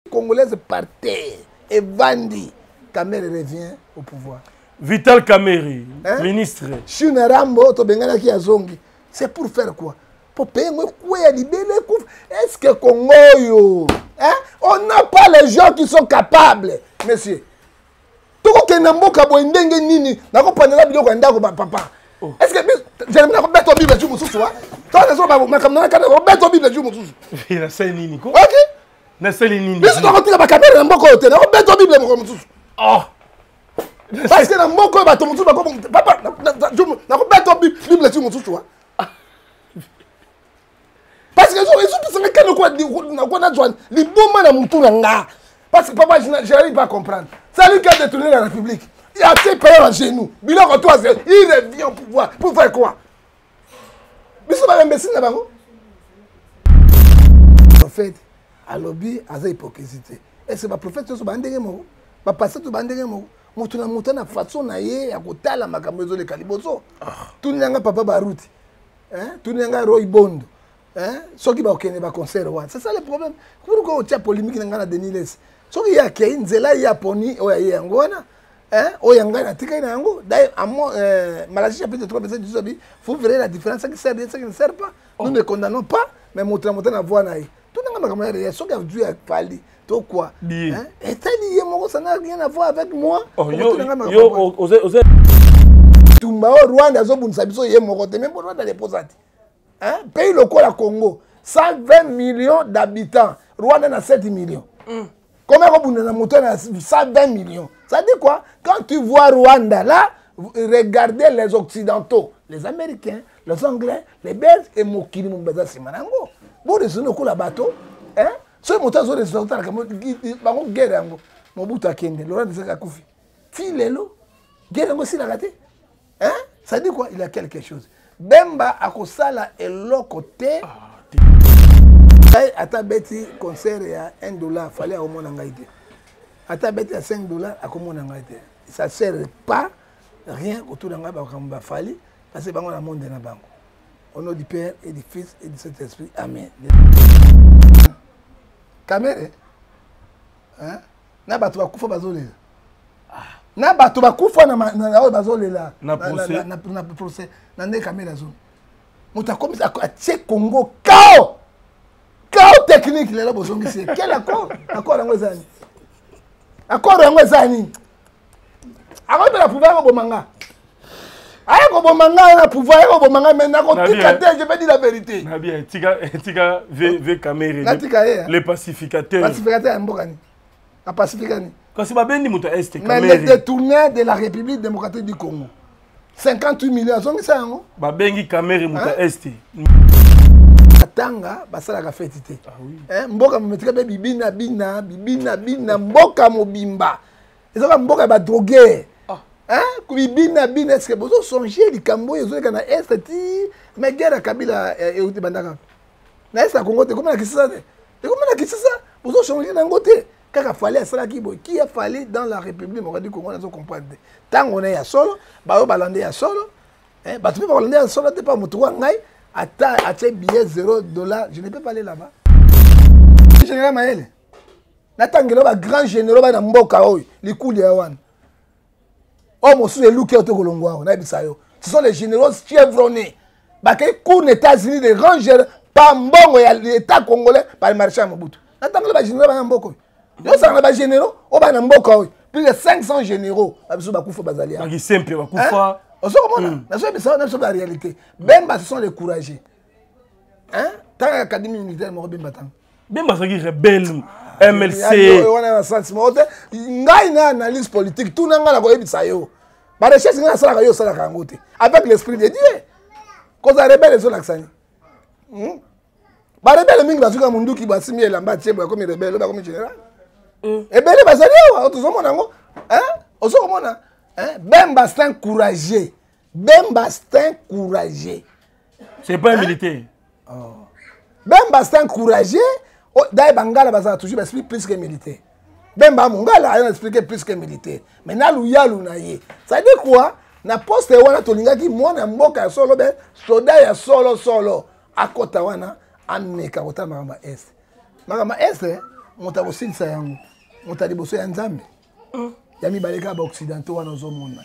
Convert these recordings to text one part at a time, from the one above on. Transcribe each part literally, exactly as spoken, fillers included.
congolaise par terre. Et Vandi, Kamere revient au pouvoir. Vital Kamere, hein? Ministre. Chuna Rambo, Tobengana qui a zongi. C'est pour faire quoi? Pour payer quoi? Est-ce que Congo, yo, hein? On n'a pas les gens qui sont capables, monsieur. Tout le monde qui a boindé nini, n'a pas de la vidéo quand on a papa. Est-ce que je ne peux pas te Bible du Moussou? Toi, tu ne pas comme dans la caméra, Bible du Moussou. Il a c'est nini quoi? Ok. Na c'est nini. Mais si tu rentres dans la caméra, n'a pas côté, n'a pas de Bible du Moussou. Oh. Parce que dans mon corps, bah ton Moussou, papa, n'a pas de Bible du Moussou, toi. Parce que ils ont dit que quoi les bons man à mon tour là. Parce que papa, je n'arrive pas à comprendre. C'est lui qui a détourné la République. Il a été payé en genoux. Il revient au pouvoir. Pour faire quoi? Mais c'est pas imbécile là-bas. Prophète, à lobby, à cette hypocrisie. Et c'est ma prophète, c'est bandé mo. Ma pasteur, c'est bandé mo. Moi, tout le monde a façon naïe, à côté la macamozo les caliboso. Tout le monde papa Barouti. Hein? Tout le monde Roy Bond. Hein? Ceux qui vont au concert, c'est ça le problème. Pourquoi tu as polémique dans la Denis? Ceux qui a qui nzela ya poni o ya ngona, hein? O ya ngana tika na ngo. D'ailleurs, à moi, Malaisie chapitre trois verset dix, il faut voir la différence qui sert et qui ne sert pas. Nous ne condamnons pas, mais montrons montrons la voie naïe. Tout le monde a dit, ceux qui ont dû parler, tout quoi? Hein? Et ça lié, moi, ça n'a rien à voir avec moi. Oh yo yo, osez osez. Tumba au Rwanda, zo bunsabiso yé mon côté, même pour Rwanda les posati. Hein? Pays local à Congo, cent vingt millions d'habitants. Rwanda a sept millions. Mm. Comment on a cent vingt millions? Ça dit quoi? Quand tu vois Rwanda là, regardez les Occidentaux, les Américains, les Anglais, les Belges et Mokili Mumbaza Simanango. Bon, les gens qui ont bateau, hein? Ceux qui ont des résultats, ils ont une guerre. Mobutu Akende, Laurent de Sekakoufi. Tilelo, guerre aussi la raté. Hein? Ça dit quoi? Il a quelque chose. Bemba akosala eloko te. Ata beti concert ya un dollar, fallait au moins ngaïté. Ata beti à cinq dollars, à comment ngaïté. Ça ne sert pas rien autour d'un gars comme fallait parce que bango la monde na bango. Au nom du Père et du Fils et du Saint-Esprit. Amen. Caméra. Hein? Na batu bakufa bazolela. Na bato bakufa na na bazolela na procès na na procès na ndé caméra zone. Muta comme ça a Congo chaos. Chaos technique là bozongi c'est quel accord? Accord yango ezani. Accord yango ezani. Accord la pouvoir au manga. Aya ko bomanga na pouvoir ko bomanga maintenant ko tika je vais dire la vérité. Na bien tika tika v v caméra les pacificateurs. Pacificateurs mbokani. A pacificani. Quand c'est pas bien dit muta est mais les détournés de la République démocratique du Congo. cinquante-huit millions zongi ça yango. Ba bengi caméra muta est. Tanga basala ka fetité. Ah oui. Hein mboka metrika be bibina bina bibina bina mboka mobimba. Ezaka mboka ba drogué. Hein bibina bina est-ce que bozo songer likambo yezo kana est ti mais guerre Kabila e uti bandaka. Na est Congo te comment na kisisa te. Et comment na kisisa bozo songer na ngote. Kaka fallait ça qui boy qui a fallu dans la République démocratique du Congo na zo comprendre. Tant on est ya solo, ba o balande ya solo. Hein ba tu peux balande ya solo te pas mutu ngai. Attends, acheter billet zéro dollar, je ne peux pas aller là-bas. Général Maël. Natangelo ba grand général ba na mboka oyo, likuli ya wana. Oh mon sou elu ki oto kolongwa na bisayo. Ce sont les généraux chevronnés. Ba ke cour des États-Unis de ranger pa mbongo ya l'état congolais par le marché Mobutu. Natangelo ba général ba na mboko. Yo sa ba généraux, o ba na mboka oyo. Plus de cinq cents généraux, ba biso ba kufa bazalia. Ba ki simple ba kufa. On se comprend, c'est la réalité. Bemba, ce sont les courageux. Hein? Tant que l'académie militaire, je Bemba. Bemba, c'est qui rebelle. M L C. On a un sentiment. Il y a une analyse politique. Tout le monde a dit ça. La recherche, c'est ça. Avec l'esprit de Dieu. Quand on rebelle, c'est ça. La rebelle, c'est ça. La rebelle, c'est ça. La rebelle, c'est ça. La rebelle, c'est ça. La rebelle, c'est ça. Hein? Bemba c'est un courageux. Bemba c'est un courageux. C'est pas un hein? militaire. Oh. Bemba c'est un courageux. Oh, d'ailleurs, Bangala va toujours expliquer plus que militaire. Bemba Mongala a expliqué plus que militaire. Mais na luya lunaye. Ça dit quoi? Na poste wana tolinga ki mwana mboka solo ben soda ya solo solo. Akota wana ameka kota magama est. Magama est moto akosilisa yango moto aliboso ya nzambe ya mibale kaka baoccidentaux wana ozomona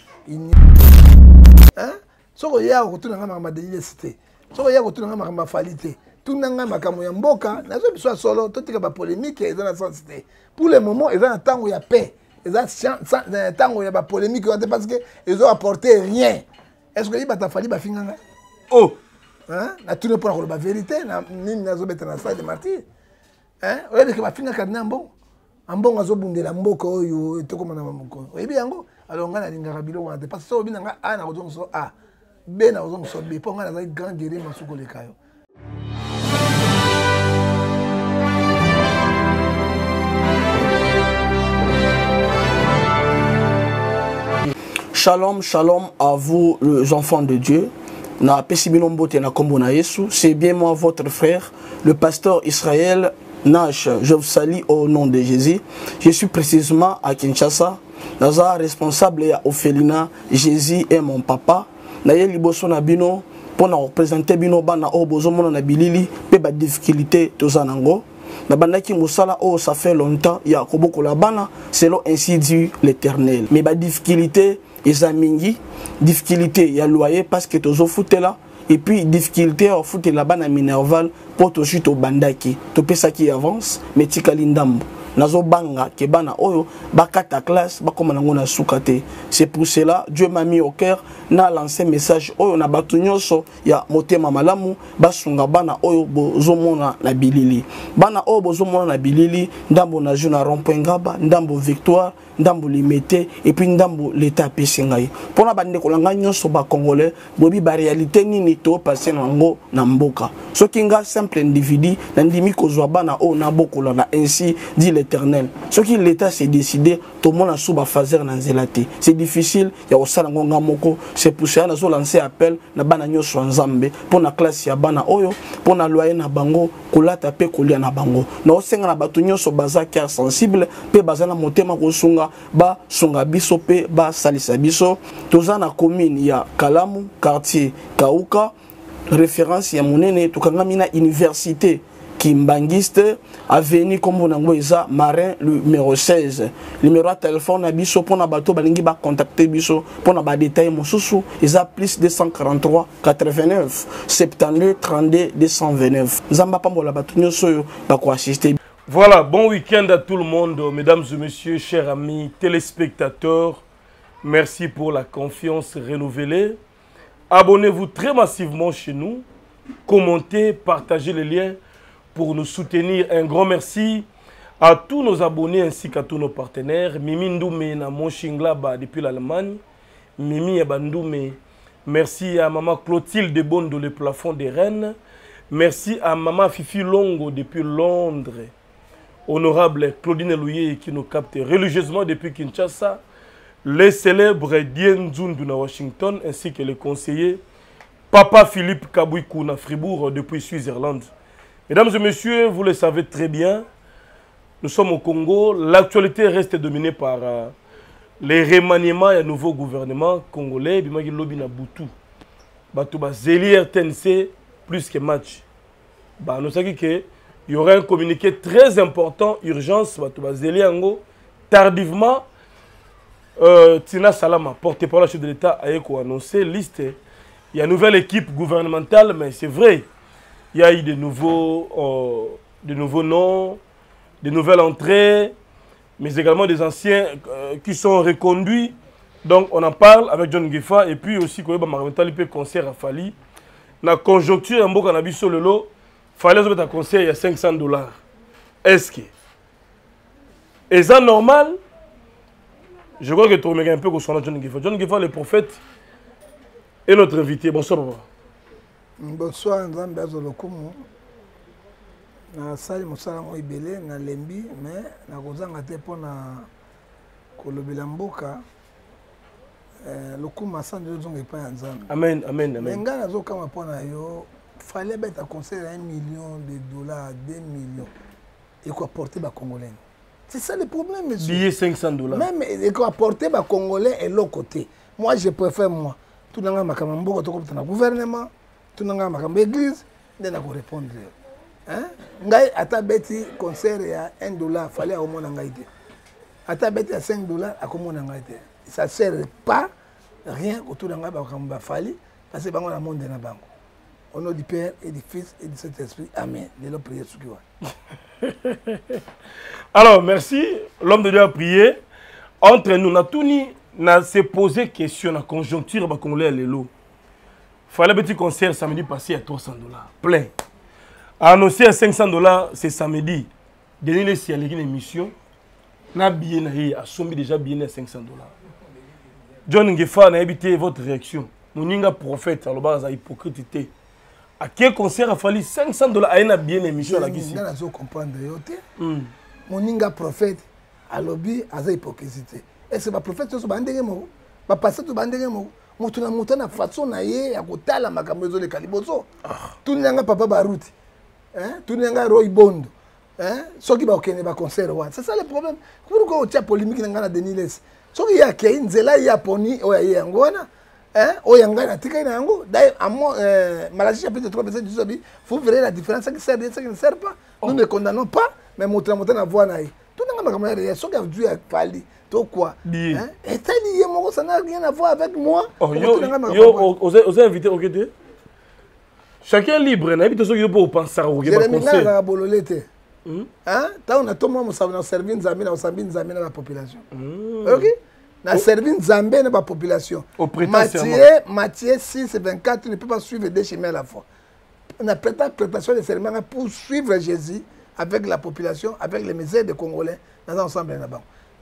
soko oya kotuna nga makambo adelilesi te soko oya kotuna nga makambo afali te tuna nga makambo ya mboka nazo biso ya solo totika bapolémike eza na sens te pour le moment eza na ntango ya paix eza na ntango ya bapolémike wana te parce que ezo apporter rien est-ce que yibata fali bafinga nga oh natuni mpona koloba vérité nini nazobeta na stade de martyr oyebike bafinga kardina mbongo ambongo azobundela mboka oyo etokoma na mokolo oyebi yango alors nga nalingaka biloko wana te parce que so obi na nga a nakozonga so a b nakozonga so b mpo nga nazali grand guerrier masuku oleka yo. Shalom, shalom à vous les enfants de Dieu. Na Pesibinombote na Kombo na Yesu, c'est bien moi votre frère, le pasteur Israël Nash. Je vous salue au nom de Jésus. Je suis précisément à Kinshasa. Naza responsable ya Ophelina, Jésus est mon papa. Naye liboso na bino pour na représenter bino bana o bozomona na bilili pe ba difficulté tozanango. Na bandaki musala o ça fait longtemps ya koboko la bana selon ainsi dit l'Éternel. Mais ba difficulté ezamingi difficulté ya loyer parce que tozo foutela et puis difficulté au foot là-bas na Minerval pour to chute au bandaki to pesa qui avance mais tikali ndambo nazo banga ke bana oyo bakata classe bakoma nango na sukate. C'est pour cela Dieu m'a mis au cœur na lancé message oyo na batu nyonso ya motema malamu basunga bana oyo bozomona na bilili bana oyo bozomona na bilili ndambo na juna rond-point Ngaba ndambo Victoire ndambo limité et puis ndambo l'état pesingai pona bande kolanga nyonso ba congolais bobi ba réalité nini to passer nango na mboka soki nga simple individu na ndimi kozwa bana o na bokola na ainsi dit l'Éternel soki l'état s'est décidé to mona suba fazer na nzelate c'est difficile ya osala ngonga moko. C'est pour ça nazo lancer appel na bana nyonso nzambe pona classe ya bana oyo pona loyer na bango kolata pe kolia na bango na osenga na batu nyonso baza cœur sensible pe baza na motema kosunga ba sunga biso pe ba salisa biso toza na commune ya Kalamu quartier Kauka référence ya monene tokangami na université Kimbangiste avenue Kombo nango eza Marin numéro seize numéro de téléphone na biso pona bato balingi ba contacter biso pona ba détail mosusu eza plus deux cent quarante-trois quatre-vingt-neuf soixante-douze trente-deux deux cent vingt-neuf nzamba pambola bato nyonso yo ba ko assister. Voilà, bon week-end à tout le monde, mesdames et messieurs, chers amis téléspectateurs. Merci pour la confiance renouvelée. Abonnez-vous très massivement chez nous. Commentez, partagez les liens pour nous soutenir. Un grand merci à tous nos abonnés ainsi qu'à tous nos partenaires. Mimi Ndoumé na Monchingla depuis l'Allemagne. Mimi Ebandoumé. Merci à maman Clotilde de Bondo, le plafond des Rennes. Merci à maman Fifi Longo depuis Londres. Honorable Claudine Louye qui nous capte religieusement depuis Kinshasa, les célèbres Dien Zundu à Washington, ainsi que les conseillers Papa Philippe Kabouikou à Fribourg depuis Suisse-Irlande. Mesdames et messieurs, vous le savez très bien, nous sommes au Congo. L'actualité reste dominée par euh, les remaniements et un nouveau gouvernement congolais. Bimagi Lobi na Boutou. Batouba Zéli R T N C plus que match. Bah, nous savons que il y aurait un communiqué très important, urgence, tardivement. Euh, Tina Salama, porte-parole chef de l'État, a annoncé liste. Il y a une nouvelle équipe gouvernementale, mais c'est vrai. Il y a eu de nouveaux, euh, de nouveaux noms, de nouvelles entrées, mais également des anciens euh, qui sont reconduits. Donc on en parle avec John Gifa et puis aussi Koyeba Marmental peut concert à Fali. La conjoncture en Boka Nabiso Lolo, fallait mettre un conseil il y a cinq cents dollars. Est-ce que est ça normal? Je crois que tu remarques un peu que soit John Gifa. John Gifa, le prophète, est notre invité. Bonsoir. Bonsoir, Nzambe Azolokumu. Na sali musala mo ibele na lembi mais na kozanga te pona kolobela mboka. Euh, le coup m'a semblé pas ensemble. Amen, amen, amen. Menga nazo kama pona yo fallait mettre un conseil à un million de dollars, deux millions et quoi porter ba congolais. C'est ça le problème, monsieur. Billet cinq cents dollars. Même et quoi porter ba congolais et l'autre côté. Moi je préfère moi. Tout dans ma kamambo to comme gouvernement, tout dans ma kambo église, de na répondre. hein ngai ata beti concert ya un dollar fallait au moins ngai te ata beti ya cinq dollars akomona ngai te ça sert pas rien autour de ngai ba kamba fali parce que bango na monde na bango au nom du Père et du Fils et du Saint-Esprit amen de la prière sur toi. Alors merci l'homme de Dieu a prié entre nous na tuni na se poser question na conjoncture ba congolais lelo fallait petit concert samedi passé à trois cents dollars plein annoncé à cinq cents dollars c'est samedi dernier les ciel une émission na billet na hi a sombi déjà billet à cinq cents dollars. John Ngefa na habité votre réaction moninga prophète alors bas hypocrite à quel concert a fallu cinq cents dollars à une bien émission la gisi na zo comprendre yote moninga prophète à lobby à hypocrite est-ce que prophète so ba ndenge mo ba passer to ba ndenge mo mutu na mutu na façon na ye ya kotala makambo ezo le kalibozo tunanga papa baruti hein tunanga Roy Bondo hein soki ba okene ba concert wa c'est ça le problème pourquoi on tient polémique na ngana Deniles soki ya ke nzela ya poni o ya yangona hein o yanga na tika na yango dai amo Malachie chapitre trois verset dix abi vous verrez la différence qui sert et ce qui ne sert pas nous ne condamnons pas mais mutu na mutu na voix na ye tunanga makambo ya soki a dû ya pali to quoi hein et ça lié moi ça n'a rien à voir avec moi. Oh, yo yo osez inviter au Kété. Chacun libre na habite so yo pour penser au Kété ba conseil. Je bololete. Hein? Ta on a tout moi na servir nzambe na servir nzambe na la population. OK? Na servir nzambe na la population. Matthieu Matthieu six vingt-quatre ne peut pas suivre deux chemins à la fois. On a préparation de serment pour suivre Jésus avec la population, avec les misères des Congolais dans ensemble là-bas.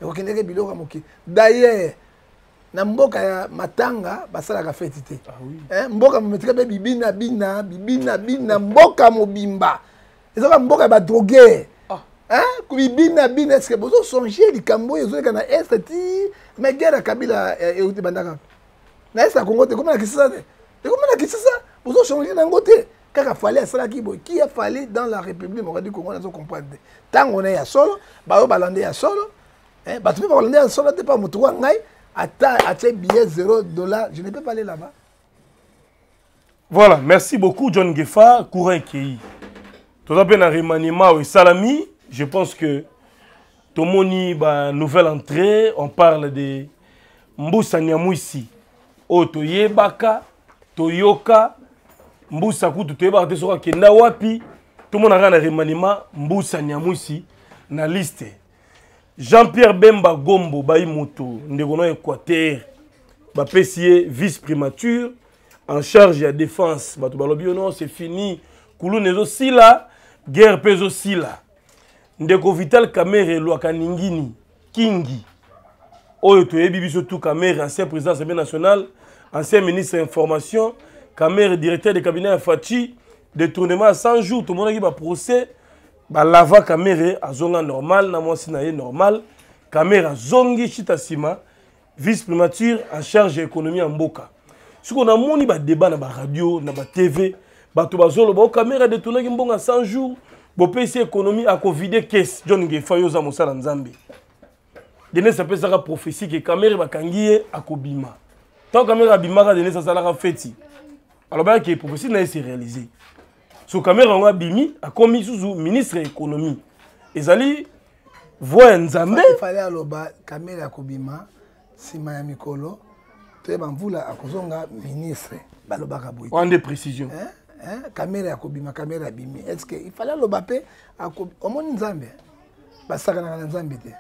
D'ailleurs, na mboka ya matanga basala fête té. Ah oui. Hein mboka mometika be bibina bina bibina bina mboka mobimba. Ezaka mboka ba drogué. Ah. Hein ku bibina bina est-ce que bozo songer likambo ezo kana est ti mais guerre Kabila e uti bandaka. Na est Congo te comment na kisisa te. Et comment na kisisa bozo songer na ngote. Kaka fallait asala kibo qui a fallu dans la République du Congo na zo comprendre. Tant on est ya solo, ba yo balande ya solo. Eh, bah tu peux parler de ça, tu pas mon trois ngai, acheter billet zéro dollar, je ne peux pas aller là-bas. Voilà, merci beaucoup John Ngefa, courant Kei. Tout à fait dans remaniement et salami, je pense que tout le monde bah nouvelle entrée, on parle de Mboussa Nyamouissi, Otoye Baka, Toyoka, Mboussa Kutu Toyeba te soka kenda wapi, tout le monde a un remaniement Mboussa Nyamouissi na liste. Jean-Pierre Bemba Gombo Baïmoto, Ndegono Équateur, Bapessier, vice-primature, en charge de la défense. Non, c'est fini. Koulou Nezo Sila, guerre Pezo Sila. Ndeko Vital Kamere, Loaka Ningini, Kingi. Oyo Toye Bibi surtout Kamere, ancien président de l'Assemblée nationale, ancien ministre de l'Information, Kamere, directeur de cabinet à Fachi, détournement à cent jours, tout le monde a dit procès. Ba lava Kamere azonga normal na mwasi na ye normal Kamera zongi chitasima vice primature en charge économie en mboka si on a moni ba débat na ba radio na ba T V ba to bazolo ba Kamera détourner mbonga cent jours bo pesi économie a covider caisse John Ngefa yoza mosala nzambe dene ça peut ça prophétie que Kamera ba kangiye akobima tant Kamera bimaka dene ça sala feti alors ba que prophétie na se réaliser. So Kamera on a bimi a commis sous ministre de l'économie. Ezali voix nzambe. Il fallait aloba Kamera kobima sima ya mikolo te bamvula akozonga ministre baloba kaboyi. On des précisions. Hein? Hein? Kamera kobima Kamera bimi. Est-ce que il fallait aloba pe omoni nzambe basaka na nzambe te.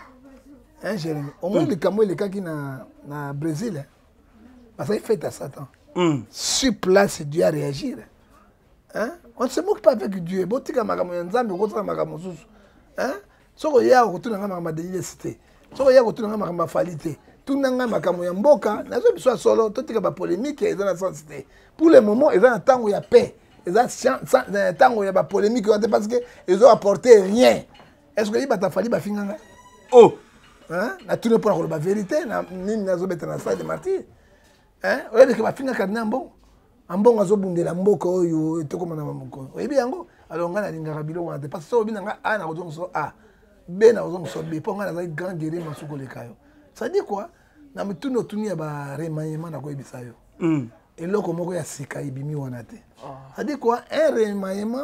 Hein Jérémy? Au moins le Cameroun le kaki na na Brésil. Parce qu'il fait à Satan. Mm. Sur place Dieu a réagi. Hein? On ne se moque pas avec Dieu. Botika magamo nzambe kotra magamo susu. Hein? Soko ya kotuna ngama madeli cité. Soko ya kotuna ngama magama falite. Tunanga magamo ya mboka, nazo biso solo totika ba polémique et dans la cité. Pour le moment, ils ont un temps où il y a paix. Ils ont un temps où il y a pas polémique parce que ils ont apporté rien. Est-ce que il va fallu ba finganga? Oh, hein? Na tout le pour la vérité, na ni nazo beta na salle de martyr. Hein? On dit que ba finga kadina bon. Ambonga zo bundela mboka oyo etoko na mamoko. Oyebi yango alors ngana lingaka bilo wana parce que obi nanga a na kozongo so a b na kozongo so b ponga na grand guerrier masuko lekayo. Ça dit quoi? Na mituno tunia ba remaniement na koyebisa yo. Mm. Eloko moko ya sika ibimi wana te. Ça dit quoi? Un remaniement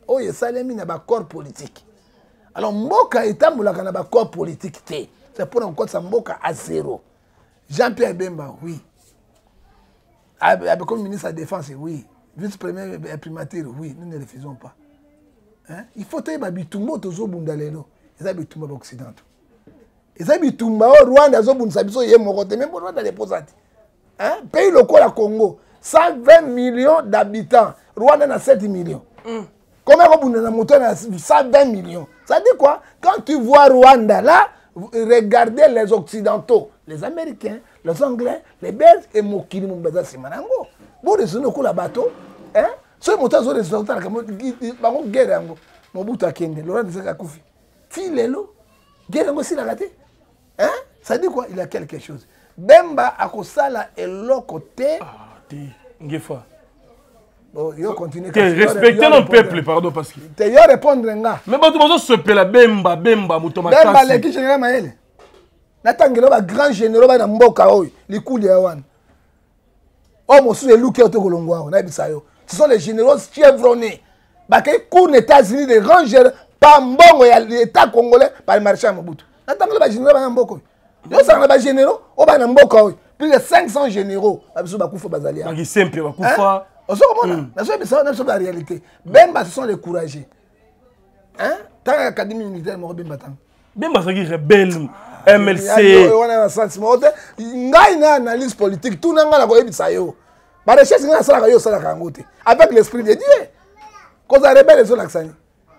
oyo esalemi na corps politique. Alors mboka etambolaka na corps politique te. C'est pour qu'on sa mboka à zéro. Jean-Pierre Bemba, oui. Avec comme ministre de la Défense, oui. Vice-premier primature, oui. Nous ne le faisons pas. Hein? Il faut que les bitumba tozo bundalelo. Les bitumba occidentaux. Les bitumba au Rwanda zo bundsa biso ye morote même pour Rwanda les posati. Hein? Pays local à Congo, cent vingt millions d'habitants. Rwanda a sept millions. Mm. Comment on a monté cent vingt millions? Ça dit quoi? Quand tu vois Rwanda là, regardez les occidentaux, les Américains, les Anglais, les Belges et Mokili Mumbaza Simanango. Bon, les gens qui ont bateau, hein? Ceux qui ont des résultats, ils ont une guerre. Mobutu Akende, Laurent de Sekakoufi. Filelo, guerre aussi la raté. Hein? Ça dit quoi? Il y a quelque chose. Bemba Akosala est l'autre côté. Ah, t'es Ngefa. Bon, il continue. Respectez nos peuples, pardon, parce que. Tu vas répondre, nga. Mais bon, tu vas se appeler Bemba, Bemba, Moutomata. Bemba, l'équipe générale Maël. Natangelo, le grand général, dans Mboka, les coups de Yawan. Oh, mon sou, les loups qui ont été colombois, on a dit ça. Ce sont les généraux chevronnés. Bah, que coup d'États-Unis, les grands généraux, pas bon, l'État congolais, par le marché à Mobutu. Natangelo, le général, dans Mboka. Nous sommes les généraux, on va dans Mboka. Plus de cinq cents généraux. Abisou Bakoufo Bazalia. Donc, il simple, Bakoufa. On se comprend, c'est la réalité. Bemba, ce sont les courageux. Hein? Tant l'académie militaire, je Bemba. Bemba, c'est rebelle. M L C. On a un sentiment. Il y a une analyse politique. Tout le monde a dit ça. La recherche, c'est avec l'esprit de Dieu. Quand on rebelle, c'est l'accent.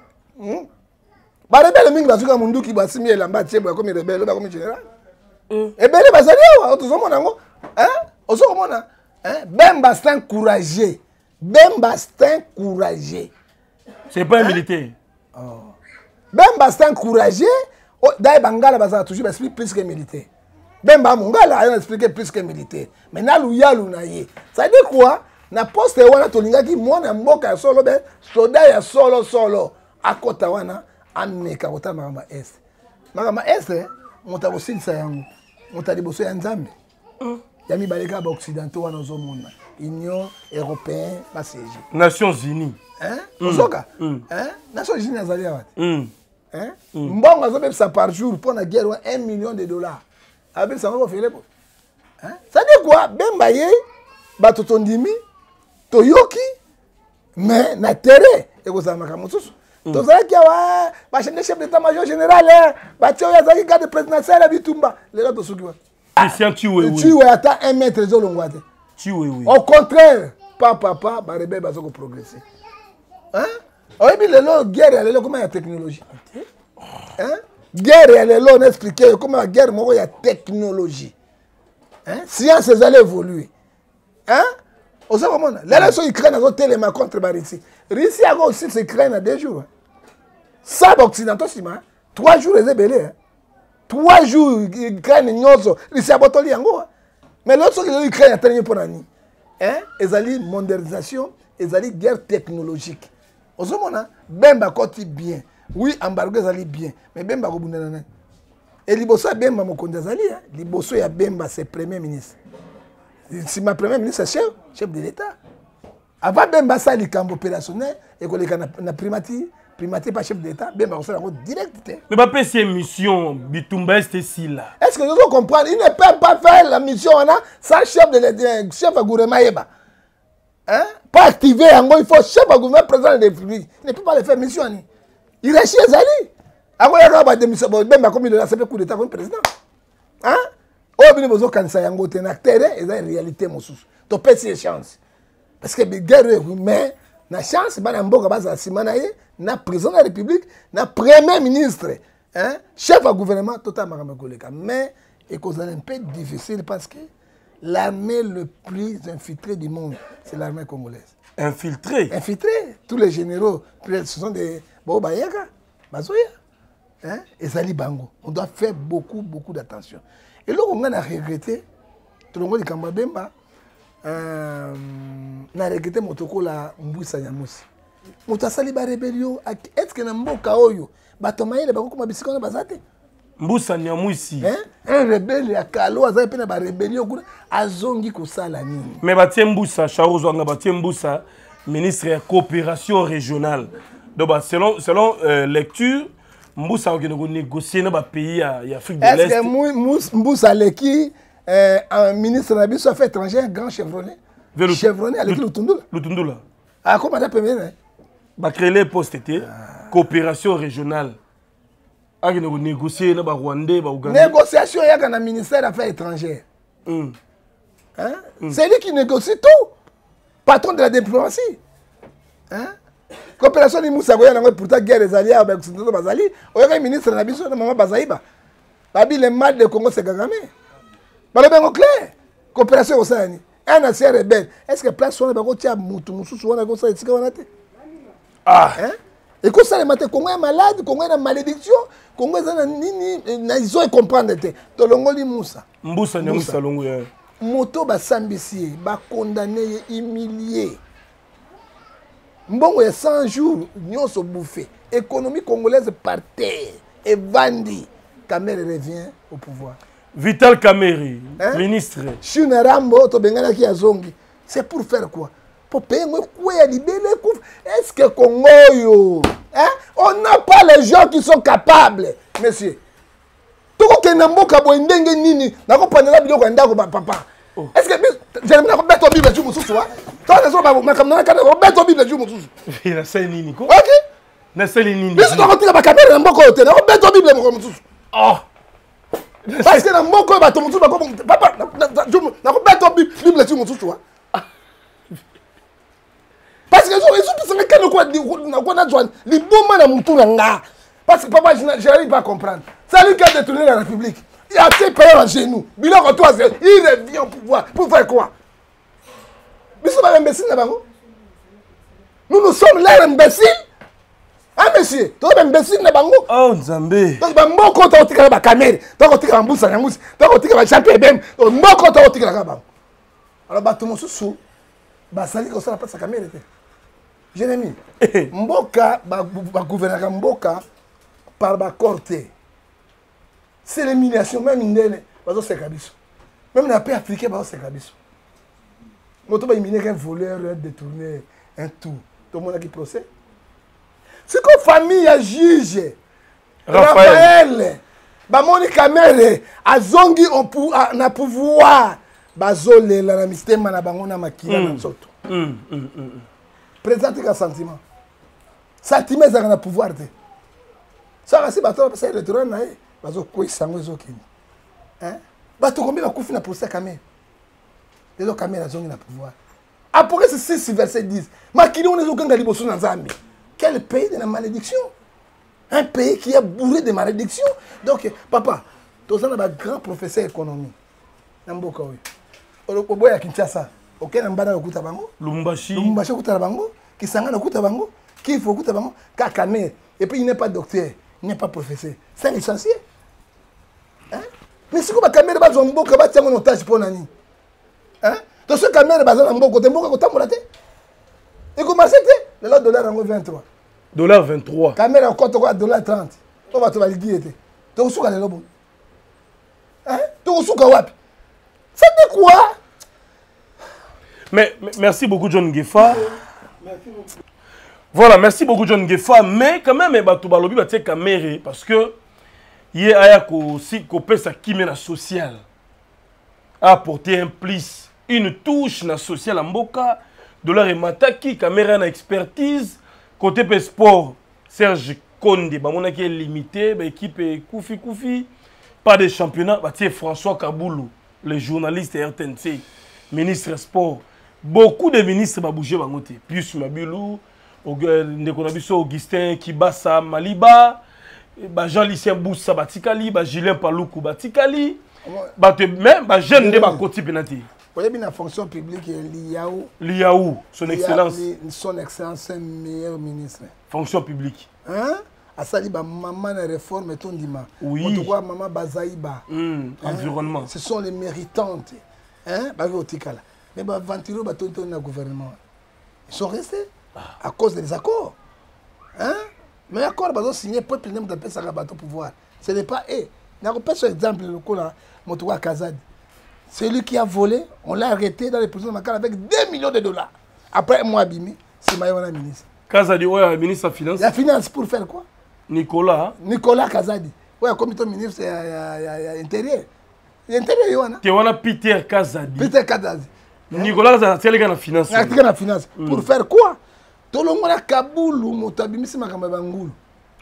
La rebelle, c'est que Mundu qui va signer la bâtie comme rebelle, comme général. Et bien, c'est ça. On se comprend. Hein? Bemba c'est un courageux. Bemba c'est un courageux. C'est pas un hein? militaire. Oh. Bemba c'est un courageux. Oh, d'ailleurs, Bangala va toujours expliquer plus que militaire. Bemba Mongala a expliqué plus que militaire. Mais na luya lunaye. Ça dit quoi? Na poste wana tolinga ki mwana mboka solo be soda ya solo solo akota wana ameka kota makamba est. Makamba est mota bosilisa yango. Mota liboso ya nzambe. Mm. Il y a mis les occidentaux dans le monde. Union européenne, Nations Unies. Hein? Mm. Mm. Hein? Nations Unies, mm. Hein? Mm. Bon, ça par jour pour la guerre, un million de dollars. Avec ça, on va faire les beaux. Hein? Ça dit quoi? Bembaye, Batotondimi, Toyoki, mais na terre. Et vous avez dit, tout ça qui a un chef d'état-major général, il y a un garde présidentiel à Bitumba. Les gars, tout ce qui va. Christian Chiwewe. Chiwewe atteint un mètre de long. Chiwewe. Au contraire, papa, papa, bah rebelle va progresser. Hein? On a mis le lot guerre et le lot comment il y a technologie. Hein? Guerre et le lot on explique comment la guerre il y a technologie. Hein? Science les allait évoluer. Hein? On sait comment là. L'élection Ukraine a voté les mains contre la Russie. Russie a aussi s'Ukraine à deux jours. Ça occidentaux si ma trois jours les ébélés. Trois jours, l'Ukraine nyoso, Russie a botoli yango. Mais l'autre chose, l'Ukraine a terminé pour l'année. Hein? Ils ont modernisation, ils ont guerre technologique. Au moment là, Bemba côté bien. Oui, embargo ils ont bien. Mais Bemba ko bundana. Et liboso ya Bemba mokonzi azali, hein? Liboso ya Bemba c'est premier ministre. Si ma premier ministre c'est chef, chef de l'État. Avant Bemba ça likambo opérationnel et ko leka na primature. Primaté par chef d'État, bien on fait la route directe. Mais pas faire ces missions, Bitumba est ici là. Est-ce que nous devons comprendre? Il ne peut pas faire la mission sans chef de l'État, chef de gouvernement. Hein? Pas activer, il faut chef de gouvernement, président de la République. Il ne peut pas le faire mission. Il reste chez Ali. Avant il y a des missions, même comme il a fait coup d'État comme président. Hein? Oh, bien vous avez quand yango un acteur, et ça une réalité moussous. Tu peux ces chances. Parce que les guerres mais na chance bana mboka baza simanaye na président de la République na premier ministre hein chef de gouvernement totalement makoleka mais et cause un peu difficile parce que l'armée le plus infiltrée du monde c'est l'armée congolaise. Infiltrée infiltrée tous les généraux ce sont des bo bayaka bazoya hein et Zali Bango on doit faire beaucoup beaucoup d'attention et là on a regretté tout le monde Kamba Bemba Euh, na regretté motoko la Mboussa Nyamusi. Moto asali ba rébellion est-ce que na mboka oyo bato mayele bako kuma bisika na bazate? Mboussa Nyamusi. Hein? Un rebelle ya kalo azali pe na ba rébellion kuna azongi ko sala nini? Mais batie Mboussa Charles Wanga batie Mboussa ministre de la coopération régionale. Donc, bah, selon, selon euh, lecture, Mboussa a négocié dans les pays d'Afrique de l'Est. Est-ce que Mboussa Leki, un ministre de l'Affaires affaires étrangères, un grand chevronné? Chevronné avec Lutundula. Lutundula. Ah, comment on appelle ça? Bah, créer les postes, coopération régionale. Ah, négocier dans le Rwanda, Ouganda. Négociation, il y a un ministère des Affaires étrangères. Mm. Hein? Mm. C'est lui qui négocie tout. Patron de la diplomatie. Hein? Coopération de Moussa Goya, pourtant guerre des alliés avec le Bazali. Il y a un ministre de la Bisso de Maman Bazaïba. Babi les mal de Congo c'est Kagame. Bah le bien clair. Coopération au sein. Un ancien rebelle. Est-ce que place sur le bateau tient Moutou Moussou sur la Gossa et Tsikanate? Ah. Hein? Et quand ça le matin, Congo est malade, Congo est en malédiction, Congo est en nini, ils ont comprendre te. Tolongoli Moussa. Moussa ne Moussa longo. Moto ba sambisi, ba condamné, humilié. Mbongo ya cent jours, nous sommes bouffés. Économie congolaise par terre. Et Vandi, Kamere revient au pouvoir. Vital Kamere, hein? Ministre. Chune Rambo, Tobengana qui a zongi. C'est pour faire quoi? Pour payer quoi à libérer. Est-ce que Congo, yo, hein? On n'a pas les gens qui sont capables, monsieur. Tout le monde n'a pas de ndenge nini. N'a pas de la biloko ndako papa. Est-ce que j'aime bien mettre ton Bible sur mon sous-soi? Toi, les autres, ma caméra, mettre ton Bible sur mon sous-soi. Il a ça nini quoi? Ok. Na ça nini. Mais si tu retires ma caméra, n'a pas côté. N'a pas ton Bible sur mon sous-soi. Oh. Parce que n'a pas côté ton sous-soi. Papa, n'a pas ton Bible sur mon sous-soi. Parce que les autres, c'est que quoi n'a quoi n'a joint. Les bons man à mon tour là. Parce que papa, je n'arrive pas à comprendre. C'est lui qui a détourné la République. Il a été payé en genoux. Il revient au pouvoir. Pour faire quoi? Mais c'est pas imbécile là-bas. Nous, nous sommes là imbéciles. Hein, monsieur? Tu es imbécile là-bas. Oh, Nzambé. Donc, bon, quand tu as tiré la caméra, tu as tiré la mousse, tu as tiré la champé, même. Bon, quand tu as tiré la caméra. Alors, tout le monde se sous. Ça dit que ça n'a pas sa caméra. Jérémy, Mboka, le gouvernement Mboka, par la corte. C'est l'émulation, même indéne, c'est Kabiso. Même dans le pays africain, c'est Kabiso. Moto va éliminer un voleur, un détourné, un tout. Tout le monde a qui procès. C'est comme famille à juge. Raphaël, Bamoni Kamere, Azongi na pouvoir. Bazole la mystème na bango na makila na soto. Présente un sentiment. Sentiment ça na pouvoir te. Ça si bato ba ça retourner na e. Bazo ko isango ezokini. Hein? Bato combien ba kufi na procès Kamere. Les Kamere azongi na pouvoir. Après ce six verset dix. Makili on ezokanga liboso na Nzambe. Quel pays de la malédiction? Un pays qui est bourré de malédiction. Donc papa, tous on a un grand professeur d'économie. Namboka oui. Oboya Kinshasa. OK na mbana okuta bango. Lumbashi. Lumbashi okuta bango. Kisanga okuta bango. Kifo okuta bango. Kakane. Et puis il n'est pas docteur, il n'est pas professeur. C'est un licencié. Hein? Mais si vous avez caméra bas mboka ba tiango otage pour nani. Hein? Donc ce caméra bas na mboka mboka ko tambola te. Et comment c'était? Le dollar en vingt-trois. Dollar vingt-trois. Caméra en compte quoi dollar trente. On va te valider te. Donc souka le lobo. Hein? Donc souka wapi? Ça dit quoi? Mais, mais merci beaucoup John Gefa. Merci beaucoup. Voilà, merci beaucoup John Gefa. Mais quand même, bah, tu vas lobby bah, caméra parce que il y a aussi copé sa kimena social a apporté un plus une touche na social en boka de leur mataki caméra na expertise côté pe sport Serge Konde bah mon qui est limité bah équipe Koufi Koufi pas de championnat bah tiens François Kaboulou le journaliste R T N C ministre sport beaucoup de ministres bah bouger bah ngoté Pius Mabilou Augustin Kibasa Maliba bah Jean-Lucien Boussa Batikali bah Julien Paloukou Batikali bah même bah jeune de bah côté penalty. Vous voyez bien la fonction publique Liaou. Liaou, son excellence. Son excellence, c'est le meilleur ministre. Fonction publique. Hein? Asali ba maman na réforme ton dima. Oui. On doit maman Bazaïba. Mm, hein? Environnement. Ce sont les méritantes. Hein? Bah otikala. Mais bah ventilo ba tonton na gouvernement. Ils sont restés à cause des accords. Hein? Mais l'accord va signer pour le de ça bateau pouvoir. Ce n'est pas eux. N'a pas ce exemple le coup là, Motoua Kazad. C'est lui qui a volé, on l'a arrêté dans les prisons de Makala avec deux millions de dollars. Après un mois abîmé, c'est Maïwana ministre. Kazadi, ouais, ministre de la Finance. La finance pour faire quoi? Nicolas. Nicolas Kazadi. Ouais, comme ton ministre intérieur. Intérieur, tu vois, Peter Kazadi. Peter Kazadi. Nicolas Kazadi, c'est la finance. C'est la finance. Pour faire quoi? Tout le monde a Kaboulou, Motabimisi Makamabangulu.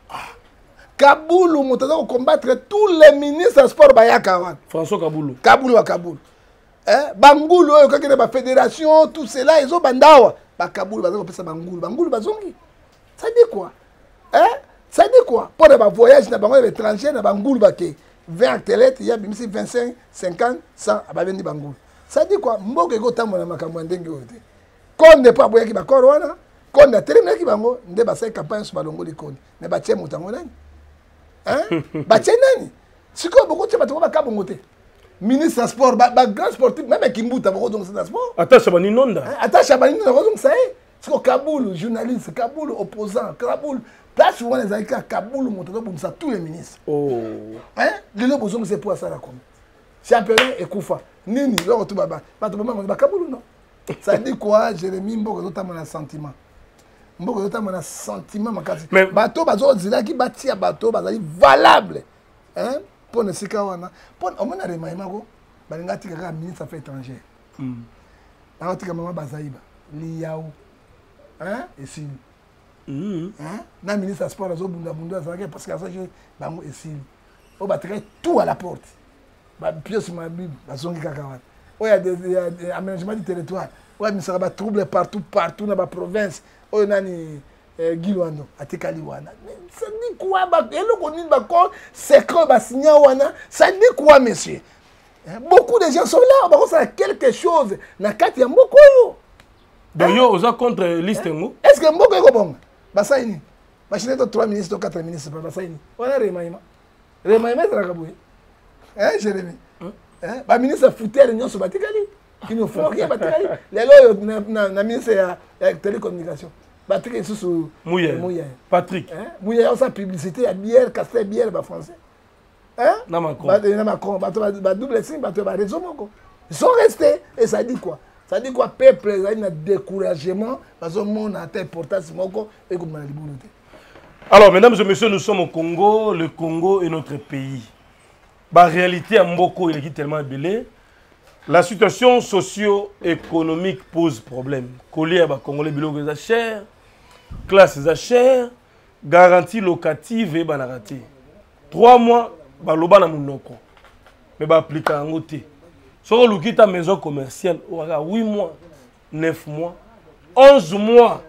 Kaboulou, Motabimisi combattre tous les ministres de sport Bayaka. François Kaboulou. Kaboulou à Kaboulou. Hein? Bangoulou, quand il y a la fédération, tout cela, ils ont bandawa. Kaboulou, ils ont fait ça Bangoulou. Bangoulou, Bazongi. Ça dit quoi? Hein? Ça dit quoi? Pour les voyages, il y a des étrangers, il y a Bangoulou, vingt actelettes, il y a vingt-cinq, cinquante, cent, à Babendi Bangoulou. Ça dit quoi? Mboke go tamu na makamwandenge ote. Kon ne pas boya ki ba korwana, kon na terminer ki bango, nde ba sai campagne sur balongo di kon. Ne ba tie mutango nani? Hein? Ba tie nani? Siko boko tie bato ba kabongo te. Ministre sport ba, ba grand sportif même Kimbuta boko donc c'est sport. Attache ba ninonda. Attache ba ninonda boko donc ça est. Siko Kaboulou journaliste, Kaboulou opposant, Kaboulou place où on les a écrit Kaboulou moto pour ça tous les ministres. Oh. Hein? Le lo besoin c'est pour ça la comme. Championnat et Koufa. Nini, là, tu vas pas. Tu vas pas Kaboulou, non? Ça dit quoi, Jérémy? Mboko zota mon sentiment. Mboko zota mon sentiment, ma case. Mais bateau, bateau, zila qui bâtit à bateau, bazali valable. Hein? Pour ne sika wana. Pour au moins na remaima go. Balinga tika ka ministre affaires étrangères. Hmm. Na tika mama bazaïba. Liao. Hein? Et si. Hmm. Hein? Na ministre sport azo bunda bunda ça parce que ça je bango et si. On va tirer tout à la porte. Bah, pièce ma Bible, la zone qui cacahuète. Il y a des aménagements du territoire. Ouais, mais ça va trouble partout, partout dans la province. Oh, il y a Guilouano, à Tekaliwana. Ça dit quoi? Et le connu de Bakon, c'est quand il signé Wana. Ça dit quoi, monsieur? Beaucoup de gens sont là. Par contre, ça a quelque chose. Dans le cas, il y a beaucoup. Donc, vous êtes contre liste? Est-ce que Mboko est bon? Bassaini. Machine de trois ministres, quatre ministres. Bassaini. On a Remaïma. Remaïma, c'est la Kaboué. Hein, Jérémy? Hein? Le ministre foutait l'union sur Batikali. Qui nous font rien, Batikali. Les lois, le ministre de la télécommunication. Batikali, c'est sous Mouya. Patrick. Mouya, on sa publicité, il y a bière, castel, bière, les Français. Hein? Na Macron. Na Macron, double signe, raison. Ils sont restés. Et ça dit quoi? Ça dit quoi? Peuple, il y a un découragement. Parce que le monde a été important, c'est mon corps. Et comme on a dit, alors, mesdames et messieurs, nous sommes au Congo. Le Congo est notre pays. La réalité à Mboko est tellement belée. La situation socio-économique pose problème. Collier à Congolais bilogo est cher, classe est cher, garantie locative et banarati. Trois mois, baloba na munoko. Mais ba appliquer en côté. Si on quitte ta maison commerciale, on a huit mois, neuf mois, onze mois,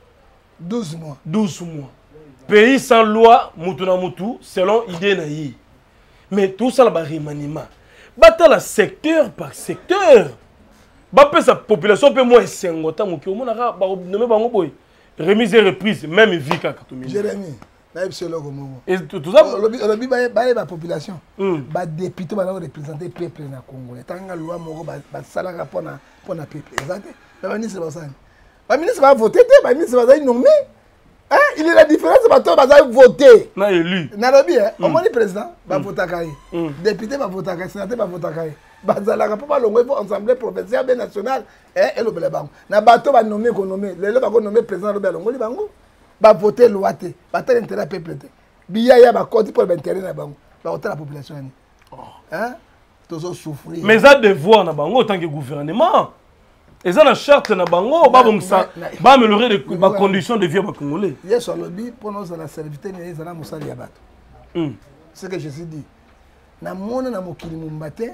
douze mois. douze mois. Pays sans loi, mutuna mutu, selon idée naïe. Mais tout ça, là, remaniement. Bata la secteur par secteur. Bapé sa population peut moins cinquante ans. Qui au moins a nommé bango boy. Remise et reprise, même vie qu'à Katoumi. Jérémy, là c'est là comme et tout ça. Le bi ba ba la population. Ba député ba représenter peuple na Congo. Tanga loi moko ba sala rapport na pour na peuple. Exact. Le ministre va ça. Le ministre va voter, le ministre va nommer. Hein? Il est la différence, c'est que tu vas voter. Non, élu. Nairobi, hein? Au moins le président va voter à Kaye. Le député va voter à Kaye. Le sénateur va voter à Kaye. Le rapport l'Assemblée provinciale nationale et le Bélébango. Le bateau va nommer qu'on nomme. Le va nommer président de Bélébango. Il va voter loi. Il va voter l'intérêt peuple. Il va voter pour l'intérêt de la banque. Il va voter la population. Hein? Tous souffrir. Mais ça devoir na bango en tant que gouvernement. Et ça, la charte na bango, va améliorer les conditions de vie à Congolais. Hier sur le lobby, pour nous, la serviteur, ils ont moussali yabat. C'est ce que je suis dit. Na mona na mokili mumbate